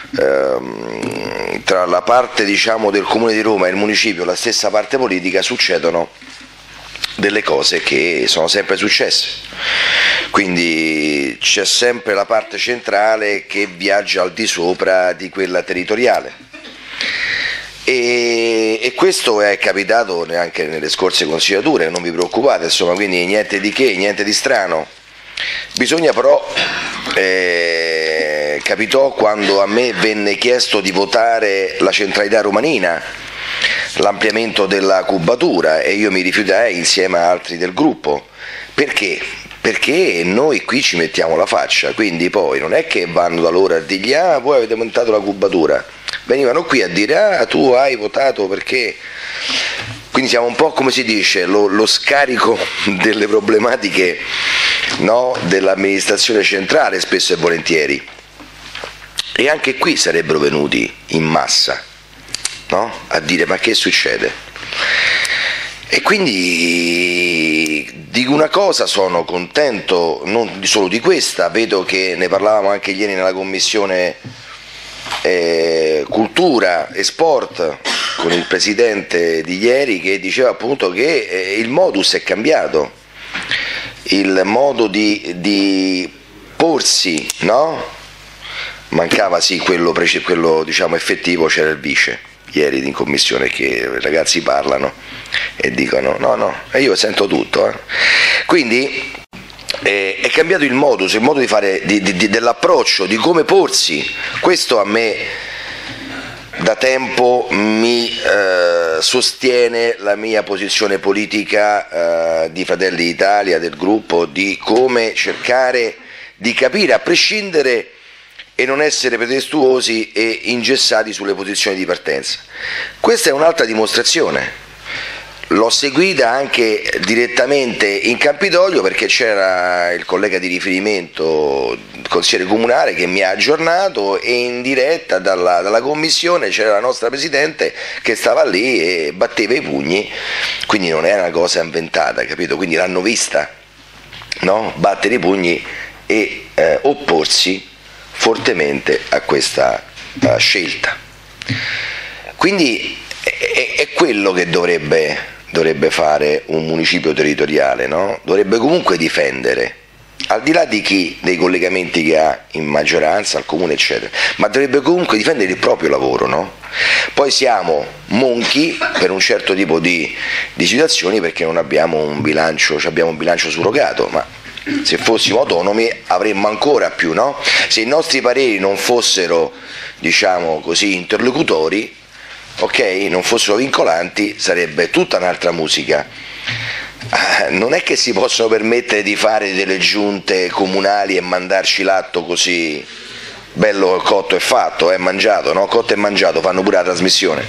tra la parte, diciamo, del Comune di Roma e il municipio la stessa parte politica, succedono delle cose che sono sempre successe. Quindi c'è sempre la parte centrale che viaggia al di sopra di quella territoriale. E questo è capitato neanche nelle scorse consigliature, non vi preoccupate, insomma, quindi niente di che, niente di strano. Bisogna però, capitò quando a me venne chiesto di votare la centralità romanina, l'ampliamento della cubatura, e io mi rifiutai insieme a altri del gruppo. Perché? Perché noi qui ci mettiamo la faccia, quindi poi non è che vanno da loro a dirgli voi avete montato la cubatura, venivano qui a dire tu hai votato perché. Quindi siamo un po', come si dice, lo scarico delle problematiche, no, dell'amministrazione centrale spesso e volentieri, e anche qui sarebbero venuti in massa, no, a dire ma che succede. E quindi di una cosa sono contento, non solo di questa, vedo che ne parlavamo anche ieri nella commissione cultura e sport con il presidente di ieri, che diceva appunto che il modus è cambiato, il modo di porsi, no? Mancava sì quello diciamo effettivo, c'era il vice ieri in commissione che i ragazzi parlano e dicono no, e io sento tutto. Quindi è cambiato il modo di fare, dell'approccio, di come porsi. Questo a me da tempo mi sostiene la mia posizione politica di Fratelli d'Italia, del gruppo, di come cercare di capire a prescindere e non essere pretestuosi e ingessati sulle posizioni di partenza. Questa è un'altra dimostrazione. L'ho seguita anche direttamente in Campidoglio, perché c'era il collega di riferimento, il consigliere comunale, che mi ha aggiornato, e in diretta dalla commissione c'era la nostra presidente che stava lì e batteva i pugni, quindi non era una cosa inventata, capito? Quindi l'hanno vista, no? Battere i pugni e opporsi fortemente a questa scelta. Quindi è quello che dovrebbe fare un municipio territoriale, no? Dovrebbe comunque difendere, al di là dei collegamenti che ha in maggioranza, al comune eccetera, ma dovrebbe comunque difendere il proprio lavoro, no? Poi siamo monchi per un certo tipo di situazioni, perché non abbiamo un bilancio, abbiamo un bilancio surrogato, ma se fossimo autonomi avremmo ancora più, no? Se i nostri pareri non fossero, diciamo così, interlocutori, ok, non fossero vincolanti, sarebbe tutta un'altra musica. Non è che si possono permettere di fare delle giunte comunali e mandarci l'atto così bello cotto e fatto, mangiato, no? Cotto e mangiato, fanno pure la trasmissione,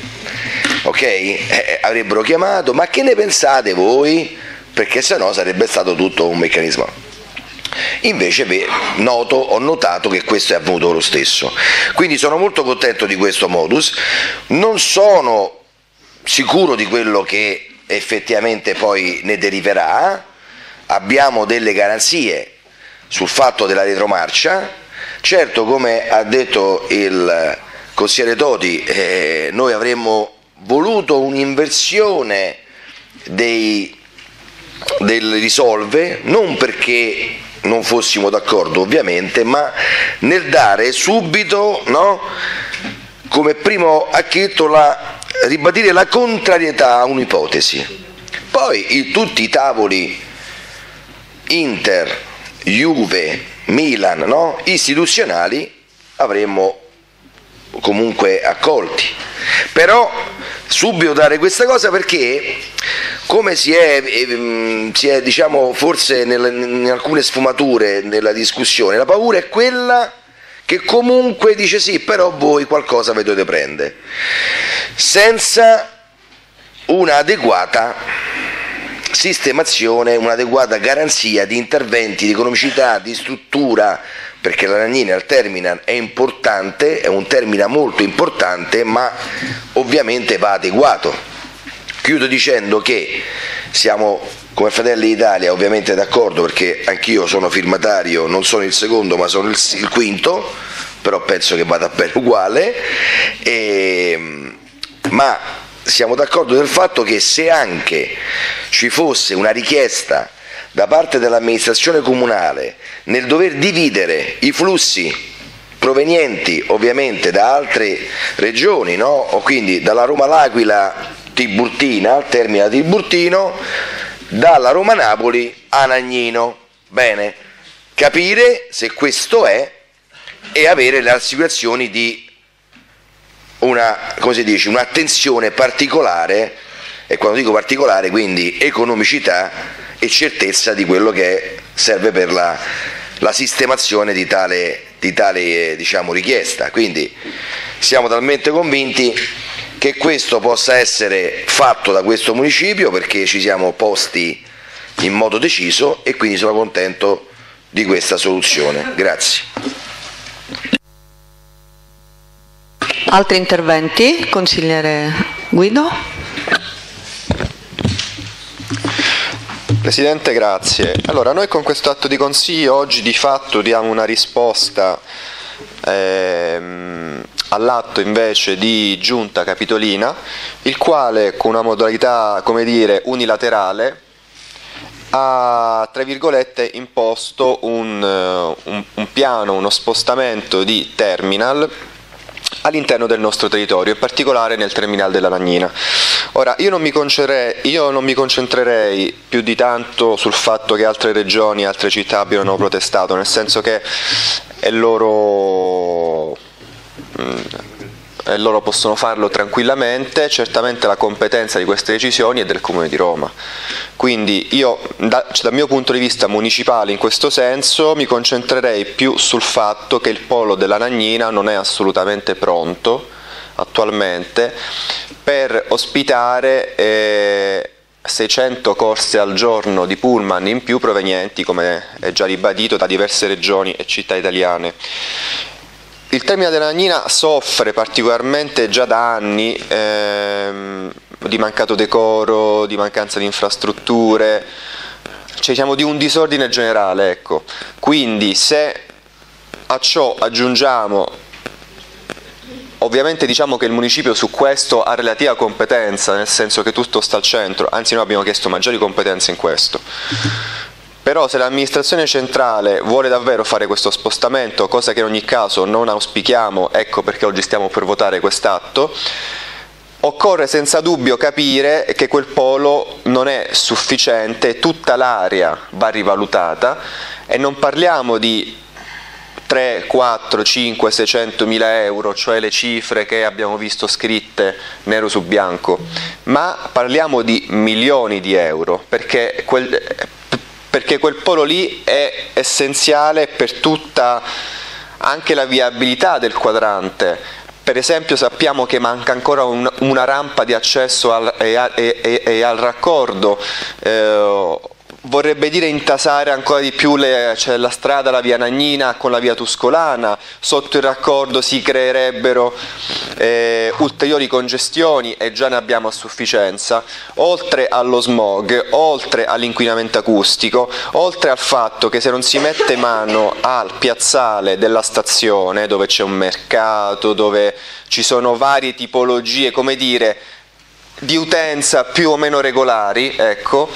ok? Avrebbero chiamato, ma che ne pensate voi? Perché sennò sarebbe stato tutto un meccanismo. Invece ho notato che questo è avvenuto lo stesso, quindi sono molto contento di questo modus. Non sono sicuro di quello che effettivamente poi ne deriverà, abbiamo delle garanzie sul fatto della retromarcia. Certo, come ha detto il consigliere Toti, noi avremmo voluto un'inversione del risolve, non perché non fossimo d'accordo ovviamente, ma nel dare subito, no, come primo acchitto ribadire la contrarietà a un'ipotesi. Poi tutti i tavoli Inter, Juve, Milan, no, istituzionali avremmo comunque accolti, però subito dare questa cosa, perché come si è diciamo forse in alcune sfumature nella discussione, la paura è quella che comunque dice sì, però voi qualcosa vi dovete prendere, senza un'adeguata sistemazione, un'adeguata garanzia di interventi, di economicità, di struttura perché l'Anagnina al terminal è importante, è un terminal molto importante, ma ovviamente va adeguato. Chiudo dicendo che siamo come Fratelli d'Italia ovviamente d'accordo, perché anch'io sono firmatario, non sono il secondo ma sono il quinto, però penso che vada bene uguale, ma siamo d'accordo del fatto che se anche ci fosse una richiesta da parte dell'amministrazione comunale nel dover dividere i flussi provenienti ovviamente da altre regioni, no? O quindi dalla Roma-L'Aquila Tiburtina, al termine Tiburtino, dalla Roma-Napoli a Nagnino. Bene, capire se questo è e avere le assicurazioni di un'attenzione particolare, e quando dico particolare quindi economicità e certezza di quello che serve per la sistemazione di tale richiesta. Quindi siamo talmente convinti che questo possa essere fatto da questo municipio, perché ci siamo posti in modo deciso, e quindi sono contento di questa soluzione. Grazie. Altri interventi? Consigliere Guido. Presidente, grazie. Allora, noi con questo atto di consiglio oggi di fatto diamo una risposta all'atto invece di Giunta Capitolina, il quale con una modalità, come dire, unilaterale ha, tra virgolette, imposto un piano, uno spostamento di terminal all'interno del nostro territorio, in particolare nel terminal della Nagnina. Ora, io non mi concentrerei più di tanto sul fatto che altre regioni, altre città abbiano protestato, nel senso che loro possono farlo tranquillamente. Certamente la competenza di queste decisioni è del Comune di Roma, quindi io dal mio punto di vista municipale in questo senso mi concentrerei più sul fatto che il polo della Nagnina non è assolutamente pronto attualmente per ospitare 600 corse al giorno di pullman in più provenienti, come è già ribadito, da diverse regioni e città italiane. Il terminale della Nagnina soffre particolarmente già da anni di mancato decoro, di mancanza di infrastrutture, cioè diciamo di un disordine generale, ecco. Quindi se a ciò aggiungiamo, ovviamente diciamo che il municipio su questo ha relativa competenza, nel senso che tutto sta al centro, anzi noi abbiamo chiesto maggiori competenze in questo. Però se l'amministrazione centrale vuole davvero fare questo spostamento, cosa che in ogni caso non auspichiamo, ecco perché oggi stiamo per votare quest'atto, occorre senza dubbio capire che quel polo non è sufficiente, tutta l'area va rivalutata, e non parliamo di 3, 4, 5, 600 mila euro, cioè le cifre che abbiamo visto scritte nero su bianco, ma parliamo di milioni di euro, perché quel polo lì è essenziale per tutta anche la viabilità del quadrante. Per esempio sappiamo che manca ancora una rampa di accesso e al raccordo, vorrebbe dire intasare ancora di più la strada, la via Nagnina con la via Tuscolana. Sotto il raccordo si creerebbero ulteriori congestioni, e già ne abbiamo a sufficienza, oltre allo smog, oltre all'inquinamento acustico, oltre al fatto che se non si mette mano al piazzale della stazione, dove c'è un mercato, dove ci sono varie tipologie, come dire, di utenza più o meno regolari, ecco,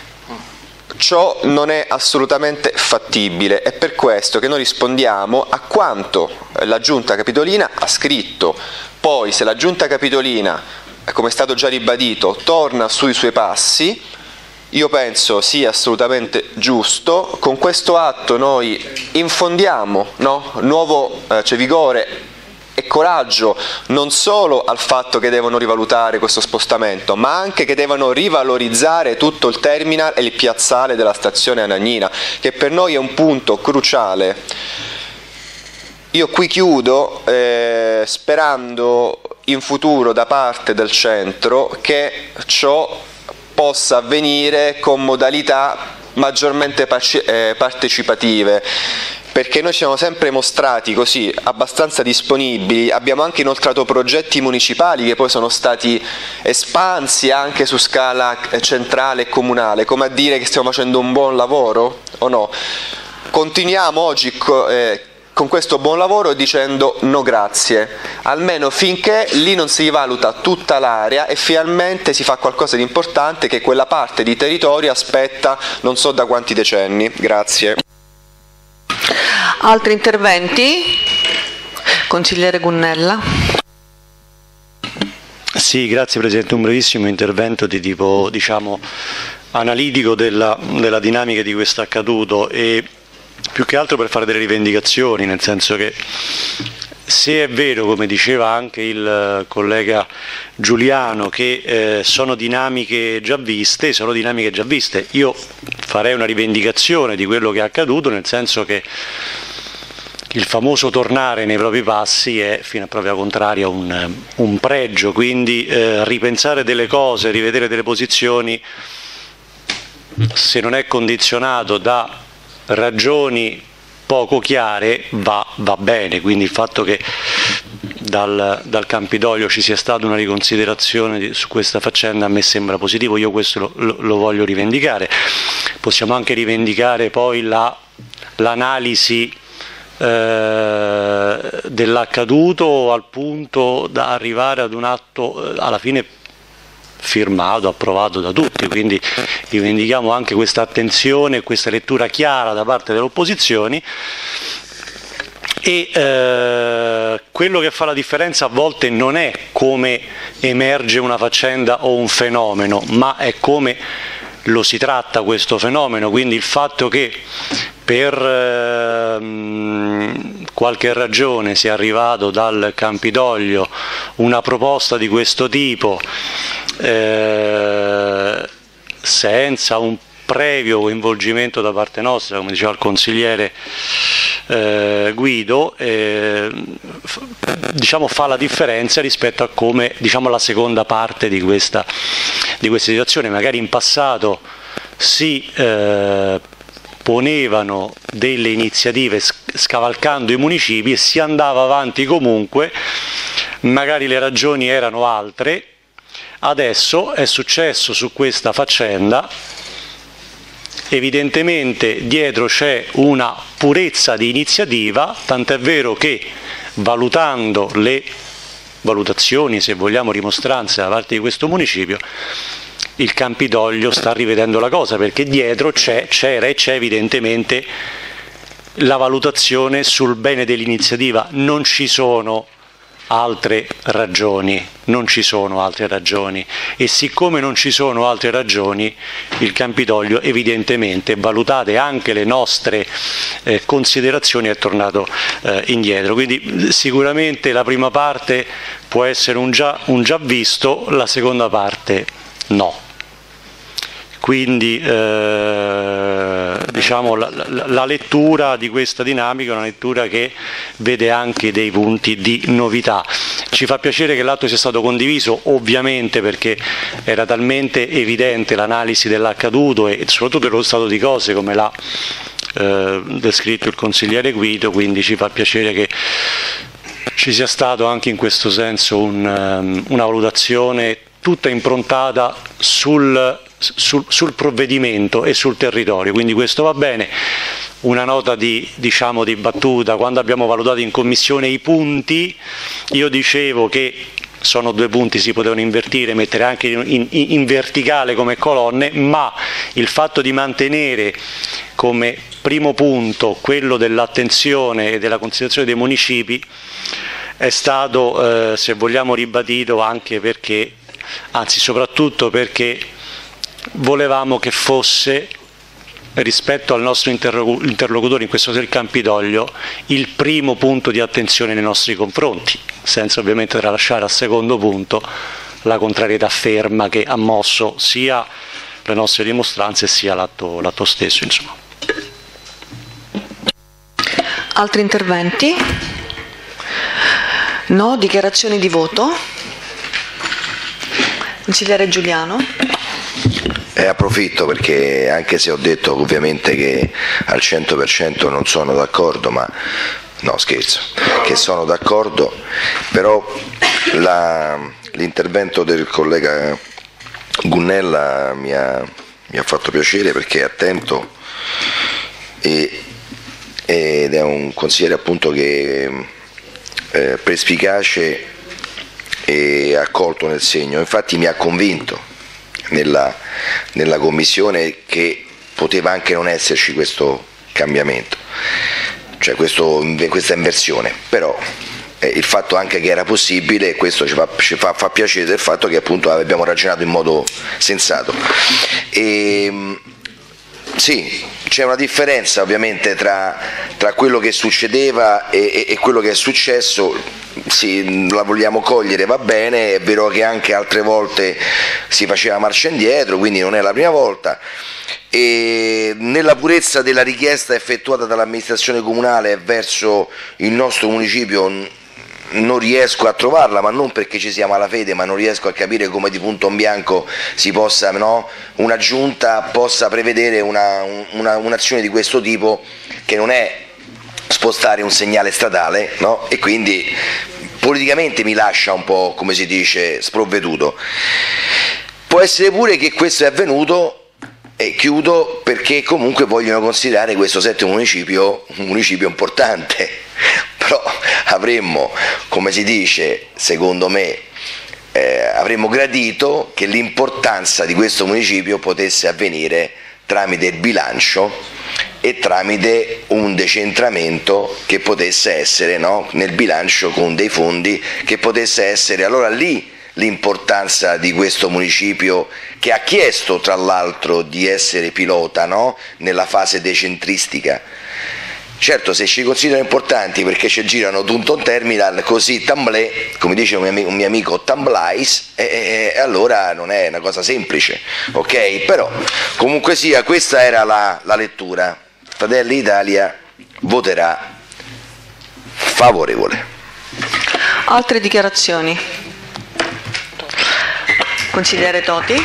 ciò non è assolutamente fattibile. È per questo che noi rispondiamo a quanto la Giunta Capitolina ha scritto. Poi se la Giunta Capitolina, come è stato già ribadito, torna sui suoi passi, io penso sia assolutamente giusto. Con questo atto noi infondiamo nuovo vigore e coraggio non solo al fatto che devono rivalutare questo spostamento, ma anche che devono rivalorizzare tutto il terminal e il piazzale della stazione a Nagnina, che per noi è un punto cruciale. Io qui chiudo sperando in futuro da parte del centro che ciò possa avvenire con modalità maggiormente partecipative. perché noi ci siamo sempre mostrati così abbastanza disponibili, abbiamo anche inoltrato progetti municipali che poi sono stati espansi anche su scala centrale e comunale, come a dire che stiamo facendo un buon lavoro o no? Continuiamo oggi con questo buon lavoro dicendo no grazie, almeno finché lì non si valuta tutta l'area e finalmente si fa qualcosa di importante che quella parte di territorio aspetta non so da quanti decenni. Grazie. Altri interventi? Consigliere Gunnella. Sì, grazie Presidente, un brevissimo intervento di tipo analitico della dinamica di questo accaduto e più che altro per fare delle rivendicazioni, nel senso che se è vero, come diceva anche il collega Giuliano, che sono dinamiche già viste, io farei una rivendicazione di quello che è accaduto, nel senso che il famoso tornare nei propri passi è fino a prova contraria un pregio, quindi ripensare delle cose, rivedere delle posizioni, se non è condizionato da ragioni poco chiare va bene, quindi il fatto che dal Campidoglio ci sia stata una riconsiderazione su questa faccenda a me sembra positivo, io questo lo voglio rivendicare. Possiamo anche rivendicare poi l'analisi dell'accaduto al punto da arrivare ad un atto alla fine firmato, approvato da tutti, quindi rivendichiamo anche questa attenzione, questa lettura chiara da parte delle opposizioni e quello che fa la differenza a volte non è come emerge una faccenda o un fenomeno, ma è come lo si tratta questo fenomeno, quindi il fatto che per qualche ragione sia arrivato dal Campidoglio una proposta di questo tipo senza un previo coinvolgimento da parte nostra, come diceva il consigliere Guido, fa la differenza rispetto a come la seconda parte di questa situazione. Magari in passato si ponevano delle iniziative scavalcando i municipi e si andava avanti comunque, magari le ragioni erano altre. Adesso è successo su questa faccenda, evidentemente dietro c'è una purezza di iniziativa, tant'è vero che valutando le valutazioni, se vogliamo rimostranze da parte di questo municipio, il Campidoglio sta rivedendo la cosa, perché dietro c'era e c'è evidentemente la valutazione sul bene dell'iniziativa, non ci sono altre ragioni, e siccome non ci sono altre ragioni il Campidoglio evidentemente, valutate anche le nostre considerazioni, è tornato indietro. Quindi sicuramente la prima parte può essere un già visto, la seconda parte no. Quindi la lettura di questa dinamica è una lettura che vede anche dei punti di novità. Ci fa piacere che l'atto sia stato condiviso, ovviamente, perché era talmente evidente l'analisi dell'accaduto e soprattutto dello stato di cose come l'ha descritto il consigliere Guido, quindi ci fa piacere che ci sia stato anche in questo senso una valutazione tutta improntata sul provvedimento e sul territorio, quindi questo va bene. Una nota di battuta: quando abbiamo valutato in commissione i punti, io dicevo che sono 2 punti, si potevano invertire, mettere anche in verticale come colonne, ma il fatto di mantenere come primo punto quello dell'attenzione e della considerazione dei municipi è stato, se vogliamo, ribadito anche perché, anzi soprattutto perché volevamo che fosse, rispetto al nostro interlocutore, in questo caso il Campidoglio, il primo punto di attenzione nei nostri confronti, senza ovviamente tralasciare al secondo punto la contrarietà ferma che ha mosso sia le nostre dimostranze sia l'atto stesso. Insomma. Altri interventi? No? Dichiarazioni di voto? Consigliere Giuliano. approfitto perché, anche se ho detto ovviamente che al 100% non sono d'accordo, ma no, scherzo, che sono d'accordo, però l'intervento del collega Gunnella mi ha fatto piacere perché è attento ed è un consigliere appunto che perspicace e ha colto nel segno. Infatti mi ha convinto nella commissione che poteva anche non esserci questo cambiamento, cioè questa inversione, però il fatto anche che era possibile, e questo ci fa piacere del fatto che appunto abbiamo ragionato in modo sensato. Sì, c'è una differenza ovviamente tra quello che succedeva e quello che è successo. Sì, la vogliamo cogliere, va bene, è vero che anche altre volte si faceva marcia indietro, quindi non è la prima volta, e nella purezza della richiesta effettuata dall'amministrazione comunale verso il nostro municipio non riesco a trovarla, ma non perché ci sia malafede, ma non riesco a capire come di punto in bianco si possa, no, una giunta possa prevedere un'azione di questo tipo, che non è spostare un segnale stradale, no? E quindi politicamente mi lascia un po', come si dice, sprovveduto. Può essere pure che questo è avvenuto, e chiudo, perché comunque vogliono considerare questo settimo municipio un municipio importante, però avremmo, come si dice, secondo me, avremmo gradito che l'importanza di questo municipio potesse avvenire tramite il bilancio e tramite un decentramento che potesse essere, no, nel bilancio con dei fondi che potesse essere, allora lì l'importanza di questo municipio, che ha chiesto tra l'altro di essere pilota, no, nella fase decentristica. Certo, se ci considerano importanti perché ci girano Tunton Terminal così tamblè, come dice un mio amico Tamblais, allora non è una cosa semplice, ok? Però comunque sia, questa era la lettura. Fratelli d'Italia voterà favorevole. Altre dichiarazioni? Consigliere Toti.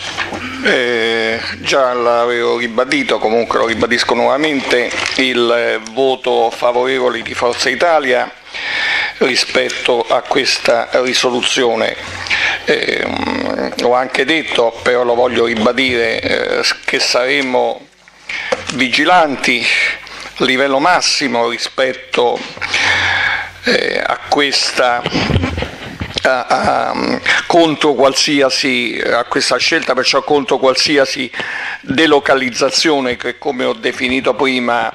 Già l'avevo ribadito, comunque lo ribadisco nuovamente, il voto favorevole di Forza Italia rispetto a questa risoluzione. L'ho anche detto, però lo voglio ribadire, che saremo vigilanti a livello massimo rispetto a questa contro qualsiasi a questa scelta, perciò contro qualsiasi delocalizzazione che, come ho definito prima,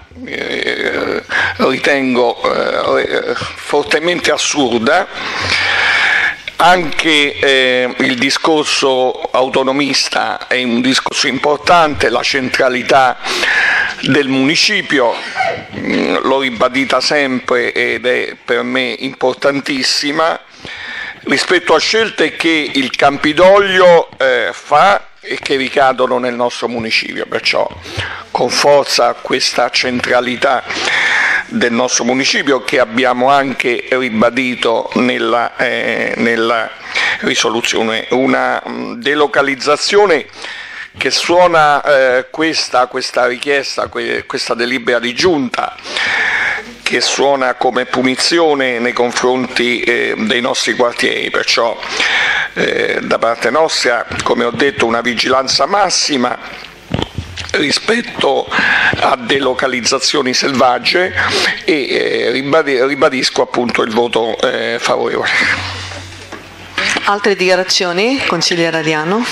ritengo fortemente assurda. Anche il discorso autonomista è un discorso importante, la centralità del municipio l'ho ribadita sempre ed è per me importantissima, rispetto a scelte che il Campidoglio fa e che ricadono nel nostro municipio, perciò con forza questa centralità del nostro municipio, che abbiamo anche ribadito nella risoluzione. Una delocalizzazione che suona questa richiesta, questa delibera di giunta, che suona come punizione nei confronti dei nostri quartieri, perciò da parte nostra, come ho detto, una vigilanza massima rispetto a delocalizzazioni selvagge e ribadisco appunto il voto favorevole. Altre dichiarazioni? Consigliere Ariano.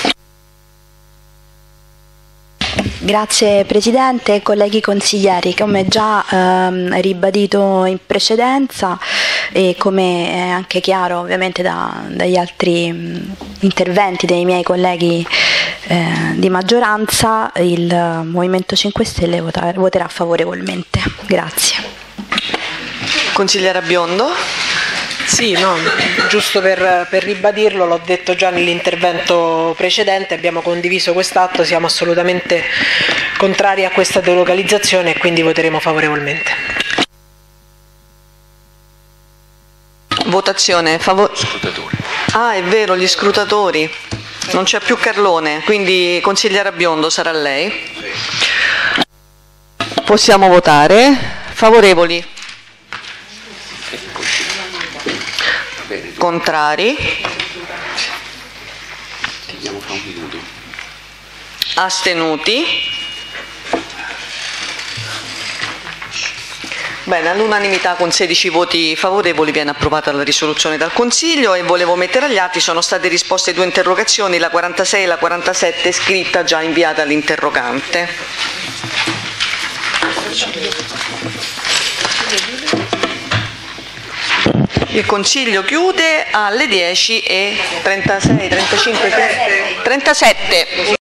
Grazie Presidente, colleghi consiglieri, come già ribadito in precedenza e come è anche chiaro ovviamente dagli altri interventi dei miei colleghi di maggioranza, il Movimento 5 Stelle voterà favorevolmente. Grazie. Consigliera Biondo. Sì, no, giusto per ribadirlo, l'ho detto già nell'intervento precedente, abbiamo condiviso quest'atto, siamo assolutamente contrari a questa delocalizzazione e quindi voteremo favorevolmente. Votazione. Ah, è vero, gli scrutatori. Non c'è più Carlone, quindi consigliera Biondo sarà lei. Possiamo votare. Favorevoli? Contrari? Astenuti? Bene, all'unanimità con 16 voti favorevoli viene approvata la risoluzione dal Consiglio e volevo mettere agli atti, sono state risposte 2 interrogazioni, la 46 e la 47 scritta già inviata all'interrogante. Il Consiglio chiude alle 10:36, 35, 37.